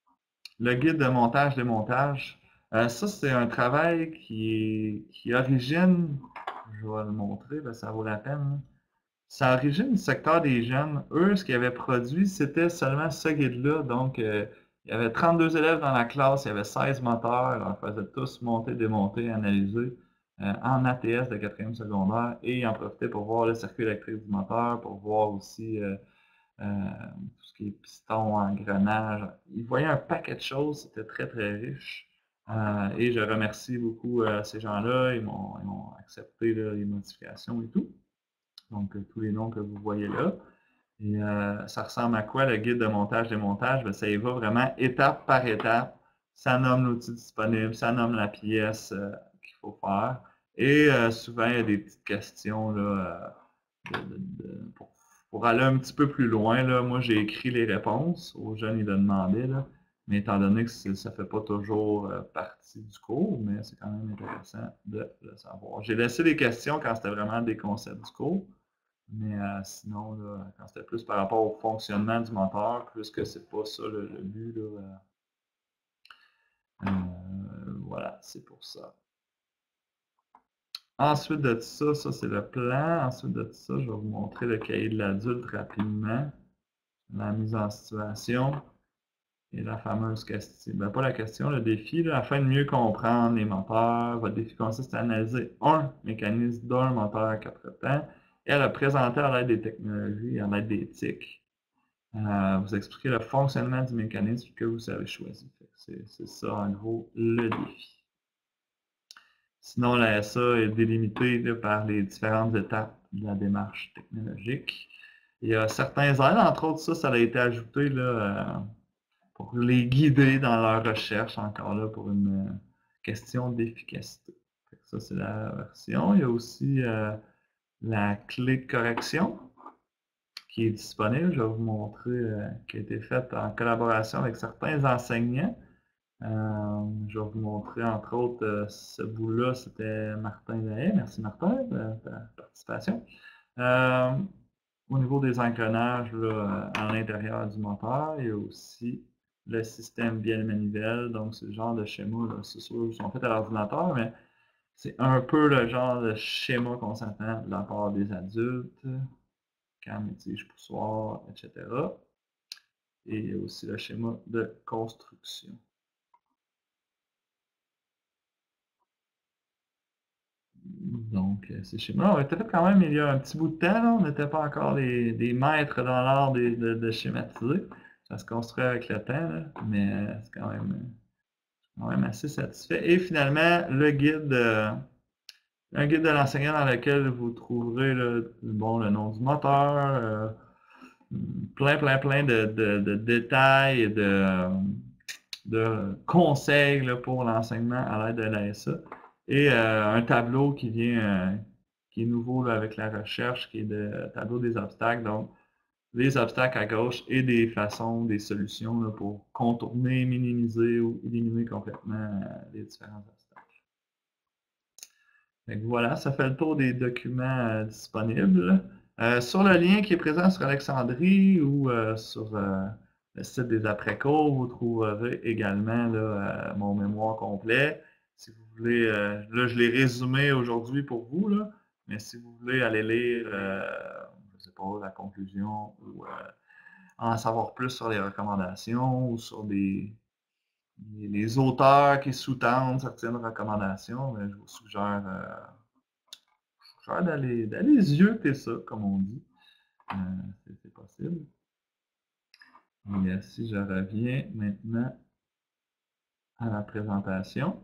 le guide de montage-démontage. Euh, ça, c'est un travail qui, qui origine, je vais le montrer, là, ça vaut la peine. Ça origine du secteur des jeunes. Eux, ce qu'ils avaient produit, c'était seulement ce guide-là. Donc, euh, il y avait trente-deux élèves dans la classe, il y avait seize moteurs, on faisait tous monter, démonter, analyser euh, en A T S de quatrième secondaire et ils en profitaient pour voir le circuit électrique du moteur, pour voir aussi euh, euh, tout ce qui est piston, engrenage. Ils voyaient un paquet de choses, c'était très très riche. Euh, et je remercie beaucoup euh, ces gens-là, ils m'ont accepté là, les modifications et tout. Donc, euh, tous les noms que vous voyez là. Et euh, ça ressemble à quoi le guide de montage-démontage? Ben, ça y va vraiment étape par étape. Ça nomme l'outil disponible, ça nomme la pièce euh, qu'il faut faire. Et euh, souvent, il y a des petites questions là, euh, de, de, de, pour, pour, aller un petit peu plus loin. Là, moi, j'ai écrit les réponses aux jeunes, ils le demandaient. Là, mais étant donné que ça ne fait pas toujours euh, partie du cours, mais c'est quand même intéressant de le savoir. J'ai laissé les questions quand c'était vraiment des concepts du cours. Mais euh, sinon, là, quand c'était plus par rapport au fonctionnement du moteur, plus que c'est pas ça le, le but, là, euh, euh, voilà, c'est pour ça. Ensuite de ça, ça c'est le plan. Ensuite de ça, je vais vous montrer le cahier de l'adulte rapidement. La mise en situation et la fameuse question. Ben, pas la question, le défi, là, afin de mieux comprendre les moteurs. Votre défi consiste à analyser un mécanisme d'un moteur à quatre temps et à le présenter à l'aide des technologies et à l'aide d'éthique. Euh, vous expliquer le fonctionnement du mécanisme que vous avez choisi. C'est ça, en gros, le défi. Sinon, la S A est délimitée là, par les différentes étapes de la démarche technologique. Il y a certains aides, entre autres, ça, ça a été ajouté là, euh, pour les guider dans leur recherche, encore là, pour une euh, question d'efficacité. Ça, c'est la version. Il y a aussi euh, la clé de correction qui est disponible. Je vais vous montrer, euh, qui a été faite en collaboration avec certains enseignants. Euh, je vais vous montrer, entre autres, euh, ce bout-là, c'était Martin Lahaye. Merci Martin de ta participation. Euh, au niveau des engrenages là, à l'intérieur du moteur, il y a aussi le système bielle manivelle. Donc, c'est le genre de schéma, c'est sûr, ils sont faits à l'ordinateur, mais c'est un peu le genre de schéma qu'on s'attend de la part des adultes. Cam, tige, poussoir, et cetera. Et il y a aussi le schéma de construction. Donc, euh, c'est schéma. On était fait quand même il y a un petit bout de temps, là. On n'était pas encore les, des maîtres dans l'art de, de, de schématiser. Ça se construit avec le temps, là, mais euh, c'est quand même, quand même assez satisfait. Et finalement, le guide, euh, un guide de l'enseignant dans lequel vous trouverez là, bon, le nom du moteur, euh, plein, plein, plein de, de, de détails et de, de conseils là, pour l'enseignement à l'aide de l'A S A. Et euh, un tableau qui vient, euh, qui est nouveau là, avec la recherche, qui est le tableau des obstacles. Donc, les obstacles à gauche et des façons, des solutions là, pour contourner, minimiser ou éliminer complètement euh, les différents obstacles. Donc, voilà, ça fait le tour des documents euh, disponibles. Euh, sur le lien qui est présent sur Alexandrie ou euh, sur euh, le site des après-cours, vous trouverez également là, euh, mon mémoire complet. Si vous voulez, euh, là je l'ai résumé aujourd'hui pour vous, là, mais si vous voulez aller lire, euh, je ne sais pas, la conclusion ou euh, en savoir plus sur les recommandations ou sur des, les, les auteurs qui sous-tendent certaines recommandations, ben, je vous suggère, euh, d'aller d'aller zioter ça, comme on dit. Euh, c'est possible. Et si je reviens maintenant à la présentation,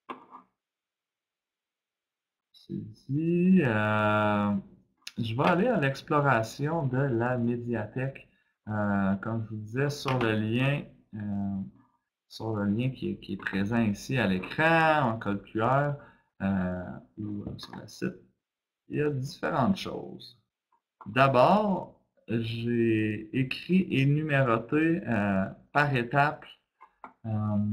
c'est dit, euh, je vais aller à l'exploration de la médiathèque. Euh, comme je vous disais, sur le lien, euh, sur le lien qui est, qui est présent ici à l'écran, en code Q R, euh, ou sur le site, il y a différentes choses. D'abord, j'ai écrit et numéroté euh, par étape. Euh,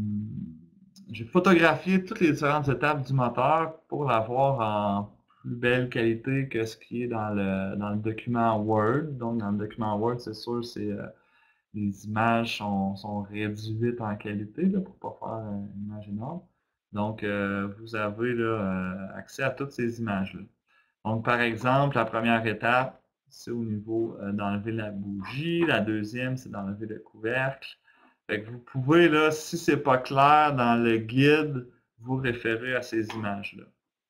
j'ai photographié toutes les différentes étapes du moteur pour l'avoir en plus belle qualité que ce qui est dans le, dans le document Word. Donc, dans le document Word, c'est sûr, c'est euh, les images sont, sont réduites en qualité là, pour ne pas faire euh, une image énorme. Donc, euh, vous avez là, euh, accès à toutes ces images-là. Donc, par exemple, la première étape, c'est au niveau euh, d'enlever la bougie. La deuxième, c'est d'enlever le couvercle. Fait que vous pouvez, là, si ce n'est pas clair dans le guide, vous référer à ces images-là.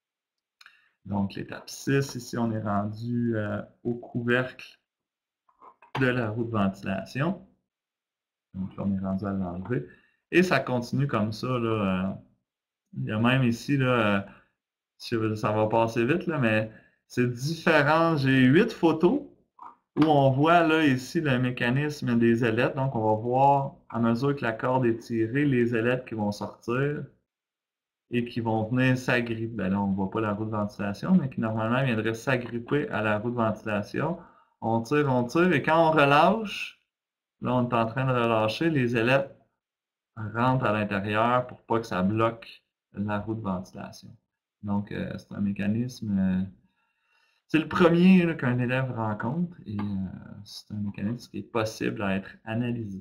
Donc, l'étape six, ici, on est rendu euh, au couvercle de la roue de ventilation. Donc, là, on est rendu à l'enlever. Et ça continue comme ça. Là, euh, il y a même ici, là, euh, ça va passer vite, là, mais c'est différent. J'ai huit photos où on voit là ici le mécanisme des ailettes. Donc, on va voir à mesure que la corde est tirée, les ailettes qui vont sortir et qui vont venir s'agripper. Ben là, on ne voit pas la roue de ventilation, mais qui normalement viendrait s'agripper à la roue de ventilation. On tire, on tire, et quand on relâche, là, on est en train de relâcher, les ailettes rentrent à l'intérieur pour pas que ça bloque la roue de ventilation. Donc, euh, c'est un mécanisme... Euh, c'est le premier qu'un élève rencontre et euh, c'est un mécanisme qui est possible à être analysé.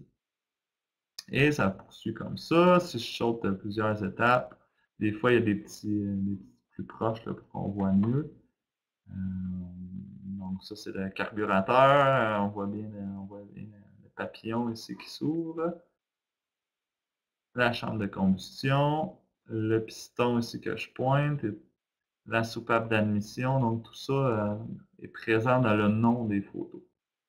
Et ça poursuit comme ça. Si je saute plusieurs étapes, des fois il y a des petits, des petits plus proches là, pour qu'on voit mieux. Euh, donc ça c'est le carburateur. On voit bien, on voit bien le papillon ici qui s'ouvre. La chambre de combustion. Le piston ici que je pointe. Et la soupape d'admission. Donc tout ça euh, est présent dans le nom des photos.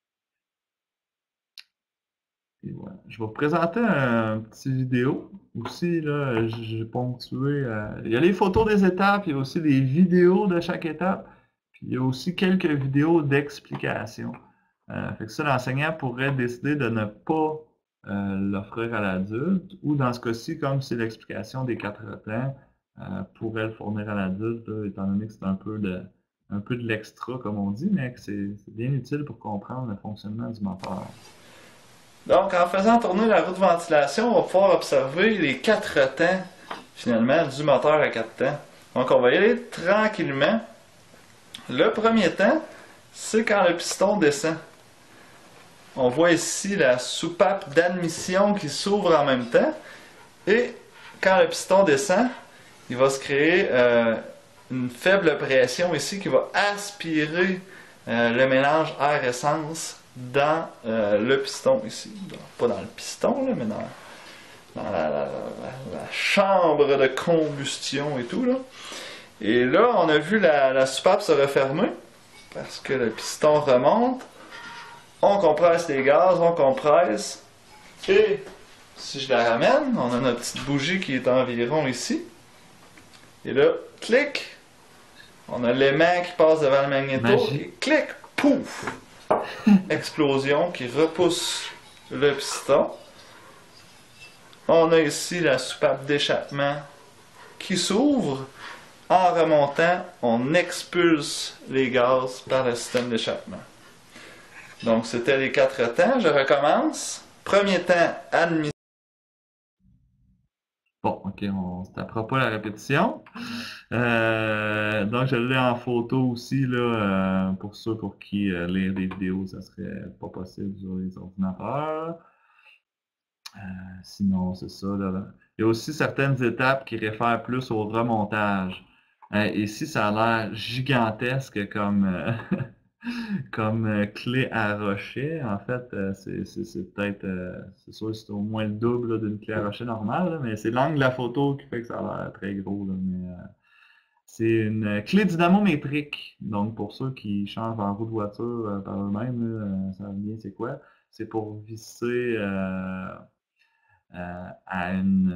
Et voilà. Je vais vous présenter un petit vidéo. Aussi, là, j'ai ponctué. Euh, il y a les photos des étapes, il y a aussi des vidéos de chaque étape, puis il y a aussi quelques vidéos d'explication. Euh, fait que ça, l'enseignant pourrait décider de ne pas euh, l'offrir à l'adulte, ou dans ce cas-ci, comme c'est l'explication des quatre temps, euh, pourrait le fournir à l'adulte, étant donné que c'est un peu de, un peu de l'extra, comme on dit, mais que c'est bien utile pour comprendre le fonctionnement du moteur. Donc, en faisant tourner la roue de ventilation, on va pouvoir observer les quatre temps, finalement, du moteur à quatre temps. Donc, on va y aller tranquillement. Le premier temps, c'est quand le piston descend. On voit ici la soupape d'admission qui s'ouvre en même temps. Et quand le piston descend, il va se créer euh, une faible pression ici qui va aspirer euh, le mélange air-essence dans euh, le piston ici. Donc, pas dans le piston, là, mais dans, dans la, la, la, la chambre de combustion et tout. Là. Et là, on a vu la, la soupape se refermer parce que le piston remonte. On compresse les gaz, on compresse. Et si je la ramène, on a notre petite bougie qui est environ ici. Et là, clic, on a l'aimant qui passe devant le magnéto. Magie. Et clic, pouf! Explosion qui repousse le piston. On a ici la soupape d'échappement qui s'ouvre. En remontant, on expulse les gaz par le système d'échappement. Donc, c'était les quatre temps. Je recommence. Premier temps, admission. Bon, ok, on se tapera pas la répétition. Euh, donc, je l'ai en photo aussi, là, euh, pour ceux pour qui euh, lire des vidéos, ça serait pas possible sur les ordinateurs. Euh, sinon, c'est ça, là, là. Il y a aussi certaines étapes qui réfèrent plus au remontage. Euh, ici, ça a l'air gigantesque comme, euh, comme euh, clé à rocher. En fait, euh, c'est c'est- c'est peut-être, euh, c'est sûr que c'est au moins le double là, d'une clé à rocher normale, là, mais c'est l'angle de la photo qui fait que ça a l'air très gros, là, mais, euh, c'est une euh, clé dynamométrique. Donc, pour ceux qui changent en roue de voiture euh, par eux-mêmes, là, euh, ça bien c'est quoi? C'est pour visser euh, euh, à une,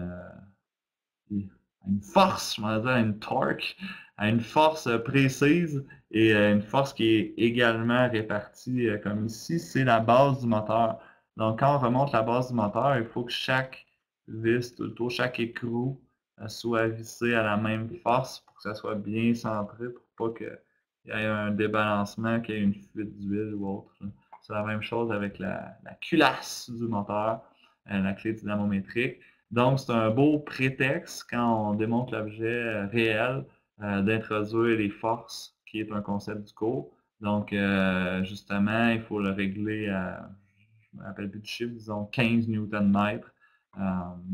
euh, à une force, je m'en dire à une torque, à une force euh, précise et euh, une force qui est également répartie euh, comme ici, c'est la base du moteur. Donc, quand on remonte la base du moteur, il faut que chaque vis, tout le tour, chaque écrou euh, soit vissé à la même force pour que ça soit bien centré, pour pas qu'il y ait un débalancement, qu'il y ait une fuite d'huile ou autre. C'est la même chose avec la, la culasse du moteur, euh, la clé dynamométrique. Donc, c'est un beau prétexte quand on démontre l'objet euh, réel euh, d'introduire les forces, qui est un concept du cours. Donc, euh, justement, il faut le régler à, je me rappelle plus du chiffre, disons quinze newton-mètres. Euh,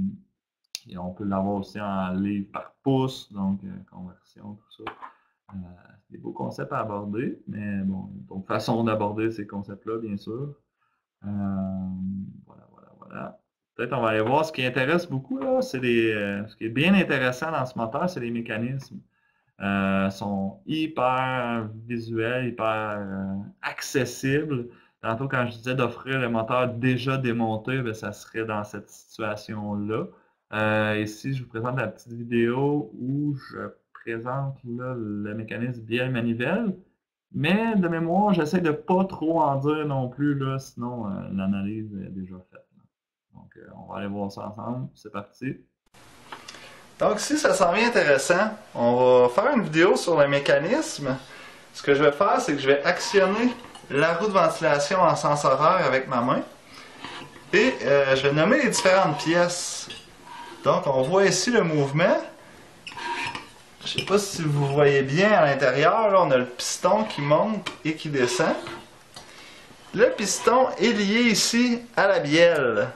et on peut l'avoir aussi en livres par pouce, donc euh, conversion, tout ça. Euh, c'est des beaux concepts à aborder, mais bon, donc façon d'aborder ces concepts-là, bien sûr. Euh, voilà, voilà, voilà. Peut-être on va aller voir ce qui intéresse beaucoup, là, c'est les, euh, ce qui est bien intéressant dans ce moteur, c'est les mécanismes. Euh, sont hyper visuels, hyper euh, accessibles. Tantôt, quand je disais d'offrir le moteur déjà démonté, ben, ça serait dans cette situation-là. Euh, ici, je vous présente la petite vidéo où je présente là, le mécanisme via le manivelle. Mais de mémoire, j'essaie de pas trop en dire non plus, là, sinon euh, l'analyse est déjà faite. Là. Donc, euh, on va aller voir ça ensemble. C'est parti. Donc, si ça s'en vient intéressant, on va faire une vidéo sur le mécanisme. Ce que je vais faire, c'est que je vais actionner la roue de ventilation en sens horaire avec ma main. Et euh, je vais nommer les différentes pièces. Donc, on voit ici le mouvement. Je ne sais pas si vous voyez bien à l'intérieur, là, on a le piston qui monte et qui descend. Le piston est lié ici à la bielle.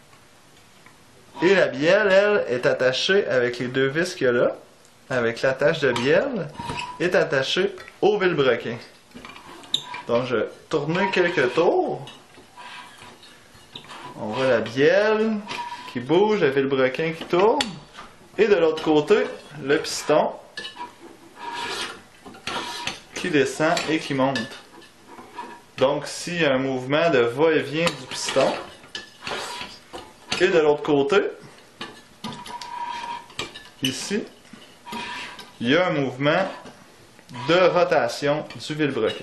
Et la bielle, elle, est attachée avec les deux vis qu'il y a là, avec l'attache de bielle, est attachée au vilebrequin. Donc, je vais tourner quelques tours. On voit la bielle qui bouge, le vilebrequin qui tourne. Et de l'autre côté, le piston qui descend et qui monte. Donc, s'il y a un mouvement de va-et-vient du piston, et de l'autre côté, ici, il y a un mouvement de rotation du vilebrequin.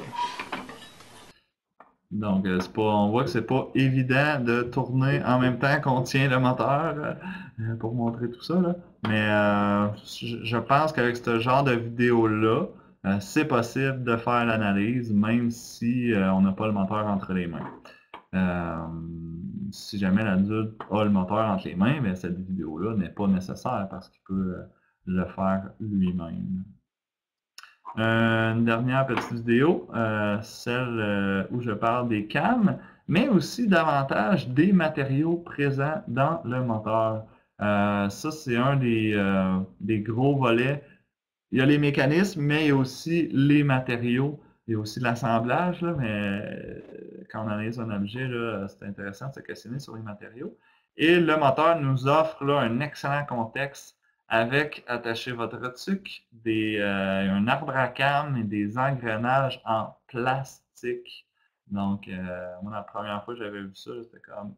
Donc, euh, c'est pas, on voit que c'est pas évident de tourner en même temps qu'on tient le moteur euh, pour montrer tout ça, là. Mais euh, je, je pense qu'avec ce genre de vidéo-là, euh, c'est possible de faire l'analyse, même si euh, on n'a pas le moteur entre les mains. Euh, si jamais l'adulte a le moteur entre les mains, bien, cette vidéo-là n'est pas nécessaire parce qu'il peut euh, le faire lui-même. Euh, une dernière petite vidéo, euh, celle euh, où je parle des cams, mais aussi davantage des matériaux présents dans le moteur. Euh, ça, c'est un des, euh, des gros volets. Il y a les mécanismes, mais il y a aussi les matériaux. Il y a aussi l'assemblage, là, mais euh, quand on analyse un objet, là, c'est intéressant de se questionner sur les matériaux. Et le moteur nous offre là, un excellent contexte avec, attaché votre tuque, des, euh, un arbre à cames et des engrenages en plastique. Donc, euh, moi, la première fois que j'avais vu ça, j'étais comme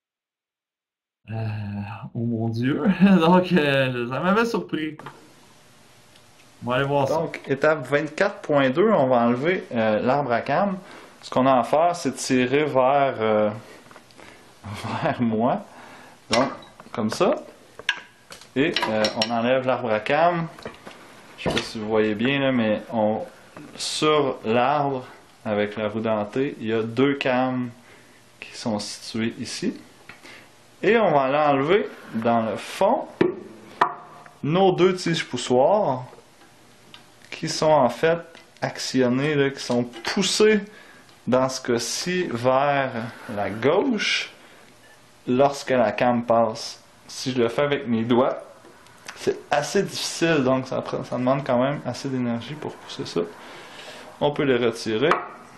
euh, oh mon Dieu! Donc, euh, ça m'avait surpris. On va aller voir ça. Donc, étape vingt-quatre point deux, on va enlever euh, l'arbre à cames. Ce qu'on a à faire, c'est tirer vers, euh, vers moi. Donc, comme ça. Et euh, on enlève l'arbre à cames. Je ne sais pas si vous voyez bien, là, mais on, sur l'arbre, avec la roue dentée, il y a deux cames qui sont situées ici. Et on va aller enlever dans le fond nos deux tiges poussoirs qui sont en fait actionnées, là, qui sont poussées dans ce cas-ci vers la gauche lorsque la came passe. Si je le fais avec mes doigts, c'est assez difficile, donc ça, ça demande quand même assez d'énergie pour pousser ça. On peut les retirer.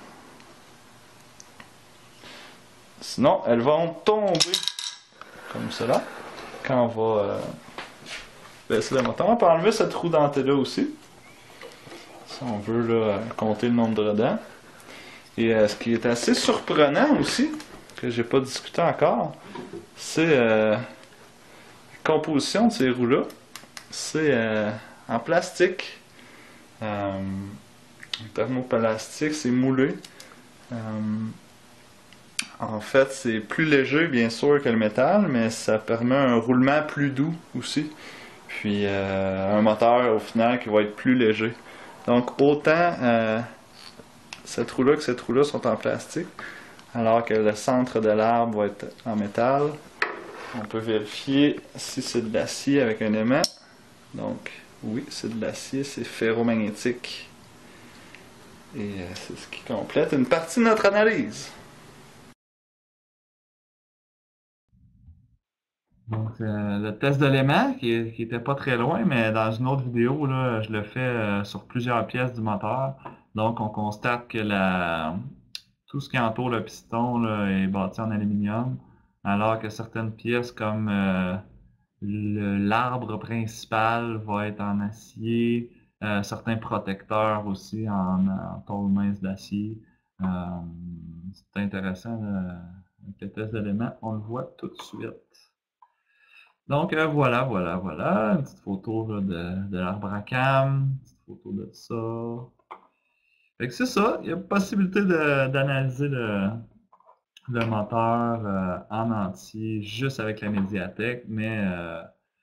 Sinon, elles vont tomber comme cela quand on va euh, baisser le moteur. On peut enlever cette roue dentée là aussi, si on veut là, compter le nombre de dents. Et euh, ce qui est assez surprenant aussi, que j'ai pas discuté encore, c'est euh, la composition de ces roues-là. C'est euh, en plastique, euh, thermoplastique, c'est moulé. Euh, en fait, c'est plus léger bien sûr que le métal, mais ça permet un roulement plus doux aussi. Puis euh, un moteur au final qui va être plus léger. Donc autant euh, cette roue-là que cette roue-là sont en plastique, alors que le centre de l'arbre va être en métal. On peut vérifier si c'est de l'acier avec un aimant. Donc oui, c'est de l'acier, c'est ferromagnétique. Et euh, c'est ce qui complète une partie de notre analyse. Donc, euh, le test de l'aimant, qui, qui était pas très loin, mais dans une autre vidéo, là, je le fais euh, sur plusieurs pièces du moteur. Donc, on constate que la, tout ce qui entoure le piston là, est bâti en aluminium, alors que certaines pièces comme euh, le- l'arbre principal va être en acier, euh, certains protecteurs aussi en, en tôle mince d'acier. Euh, c'est intéressant, là, avec le test d'éléments, on le voit tout de suite. Donc euh, voilà, voilà, voilà, une petite photo là, de, de l'arbre à cam, une petite photo de ça. Fait que c'est ça, il y a possibilité de- d'analyser le, le moteur euh, en entier juste avec la médiathèque, mais euh,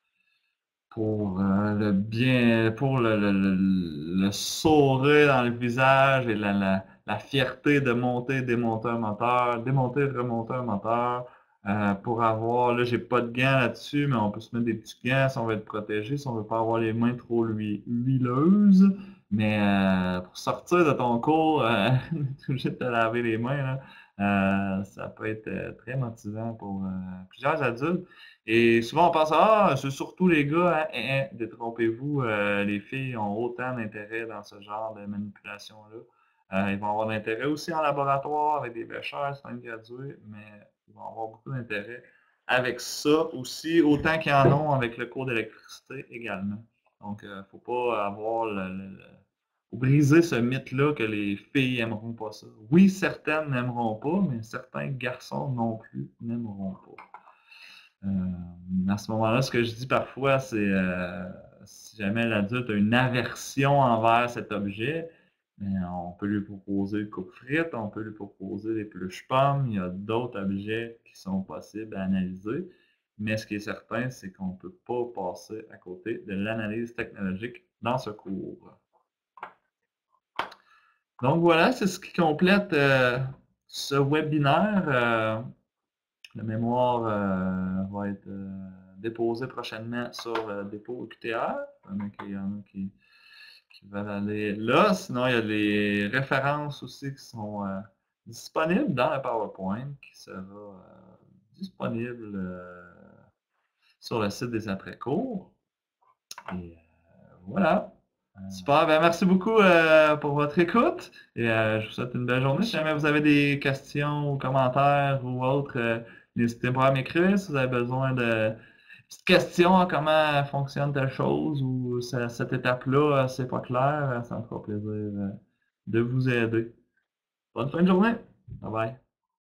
pour euh, le bien, pour le, le, le, le sourire dans le visage et la, la, la fierté de monter, démonter un moteur, démonter, remonter un moteur, euh, pour avoir, là j'ai pas de gants là-dessus, mais on peut se mettre des petits gants si on veut être protégé, si on veut pas avoir les mains trop huileuses, mais euh, pour sortir de ton cours, euh, t'es obligé de te laver les mains, là. Euh, ça peut être euh, très motivant pour euh, plusieurs adultes. Et souvent, on pense, ah, c'est surtout les gars, hein, hein, hein. Détrompez-vous, euh, les filles ont autant d'intérêt dans ce genre de manipulation-là. Euh, ils vont avoir d'intérêt aussi en laboratoire avec des bêcheurs, c'est un gradué, mais ils vont avoir beaucoup d'intérêt avec ça aussi, autant qu'ils en ont avec le cours d'électricité également. Donc, il ne faut pas avoir le, le- le- faut briser ce mythe-là que les filles n'aimeront pas ça. Oui, certaines n'aimeront pas, mais certains garçons non plus n'aimeront pas. Euh, à ce moment-là, ce que je dis parfois, c'est euh, si jamais l'adulte a une aversion envers cet objet, bien, on peut lui proposer le coupe frites, on peut lui proposer des peluches pommes, il y a d'autres objets qui sont possibles à analyser. Mais ce qui est certain, c'est qu'on ne peut pas passer à côté de l'analyse technologique dans ce cours. Donc voilà, c'est ce qui complète euh, ce webinaire. Euh, Le mémoire euh, va être euh, déposé prochainement sur le dépôt Q T R. Il y en a qui, qui veulent aller là. Sinon, il y a les références aussi qui sont euh, disponibles dans le PowerPoint, qui sera euh, disponible euh, sur le site des après-cours. Et euh, voilà. Super, ben merci beaucoup euh, pour votre écoute et euh, je vous souhaite une belle journée. Si jamais vous avez des questions ou commentaires ou autres, euh, n'hésitez pas à m'écrire si vous avez besoin de petite question à comment fonctionne telle chose ou ce- cette étape-là, euh, c'est pas clair, euh, ça me fera plaisir euh, de vous aider. Bonne fin de journée. Bye bye.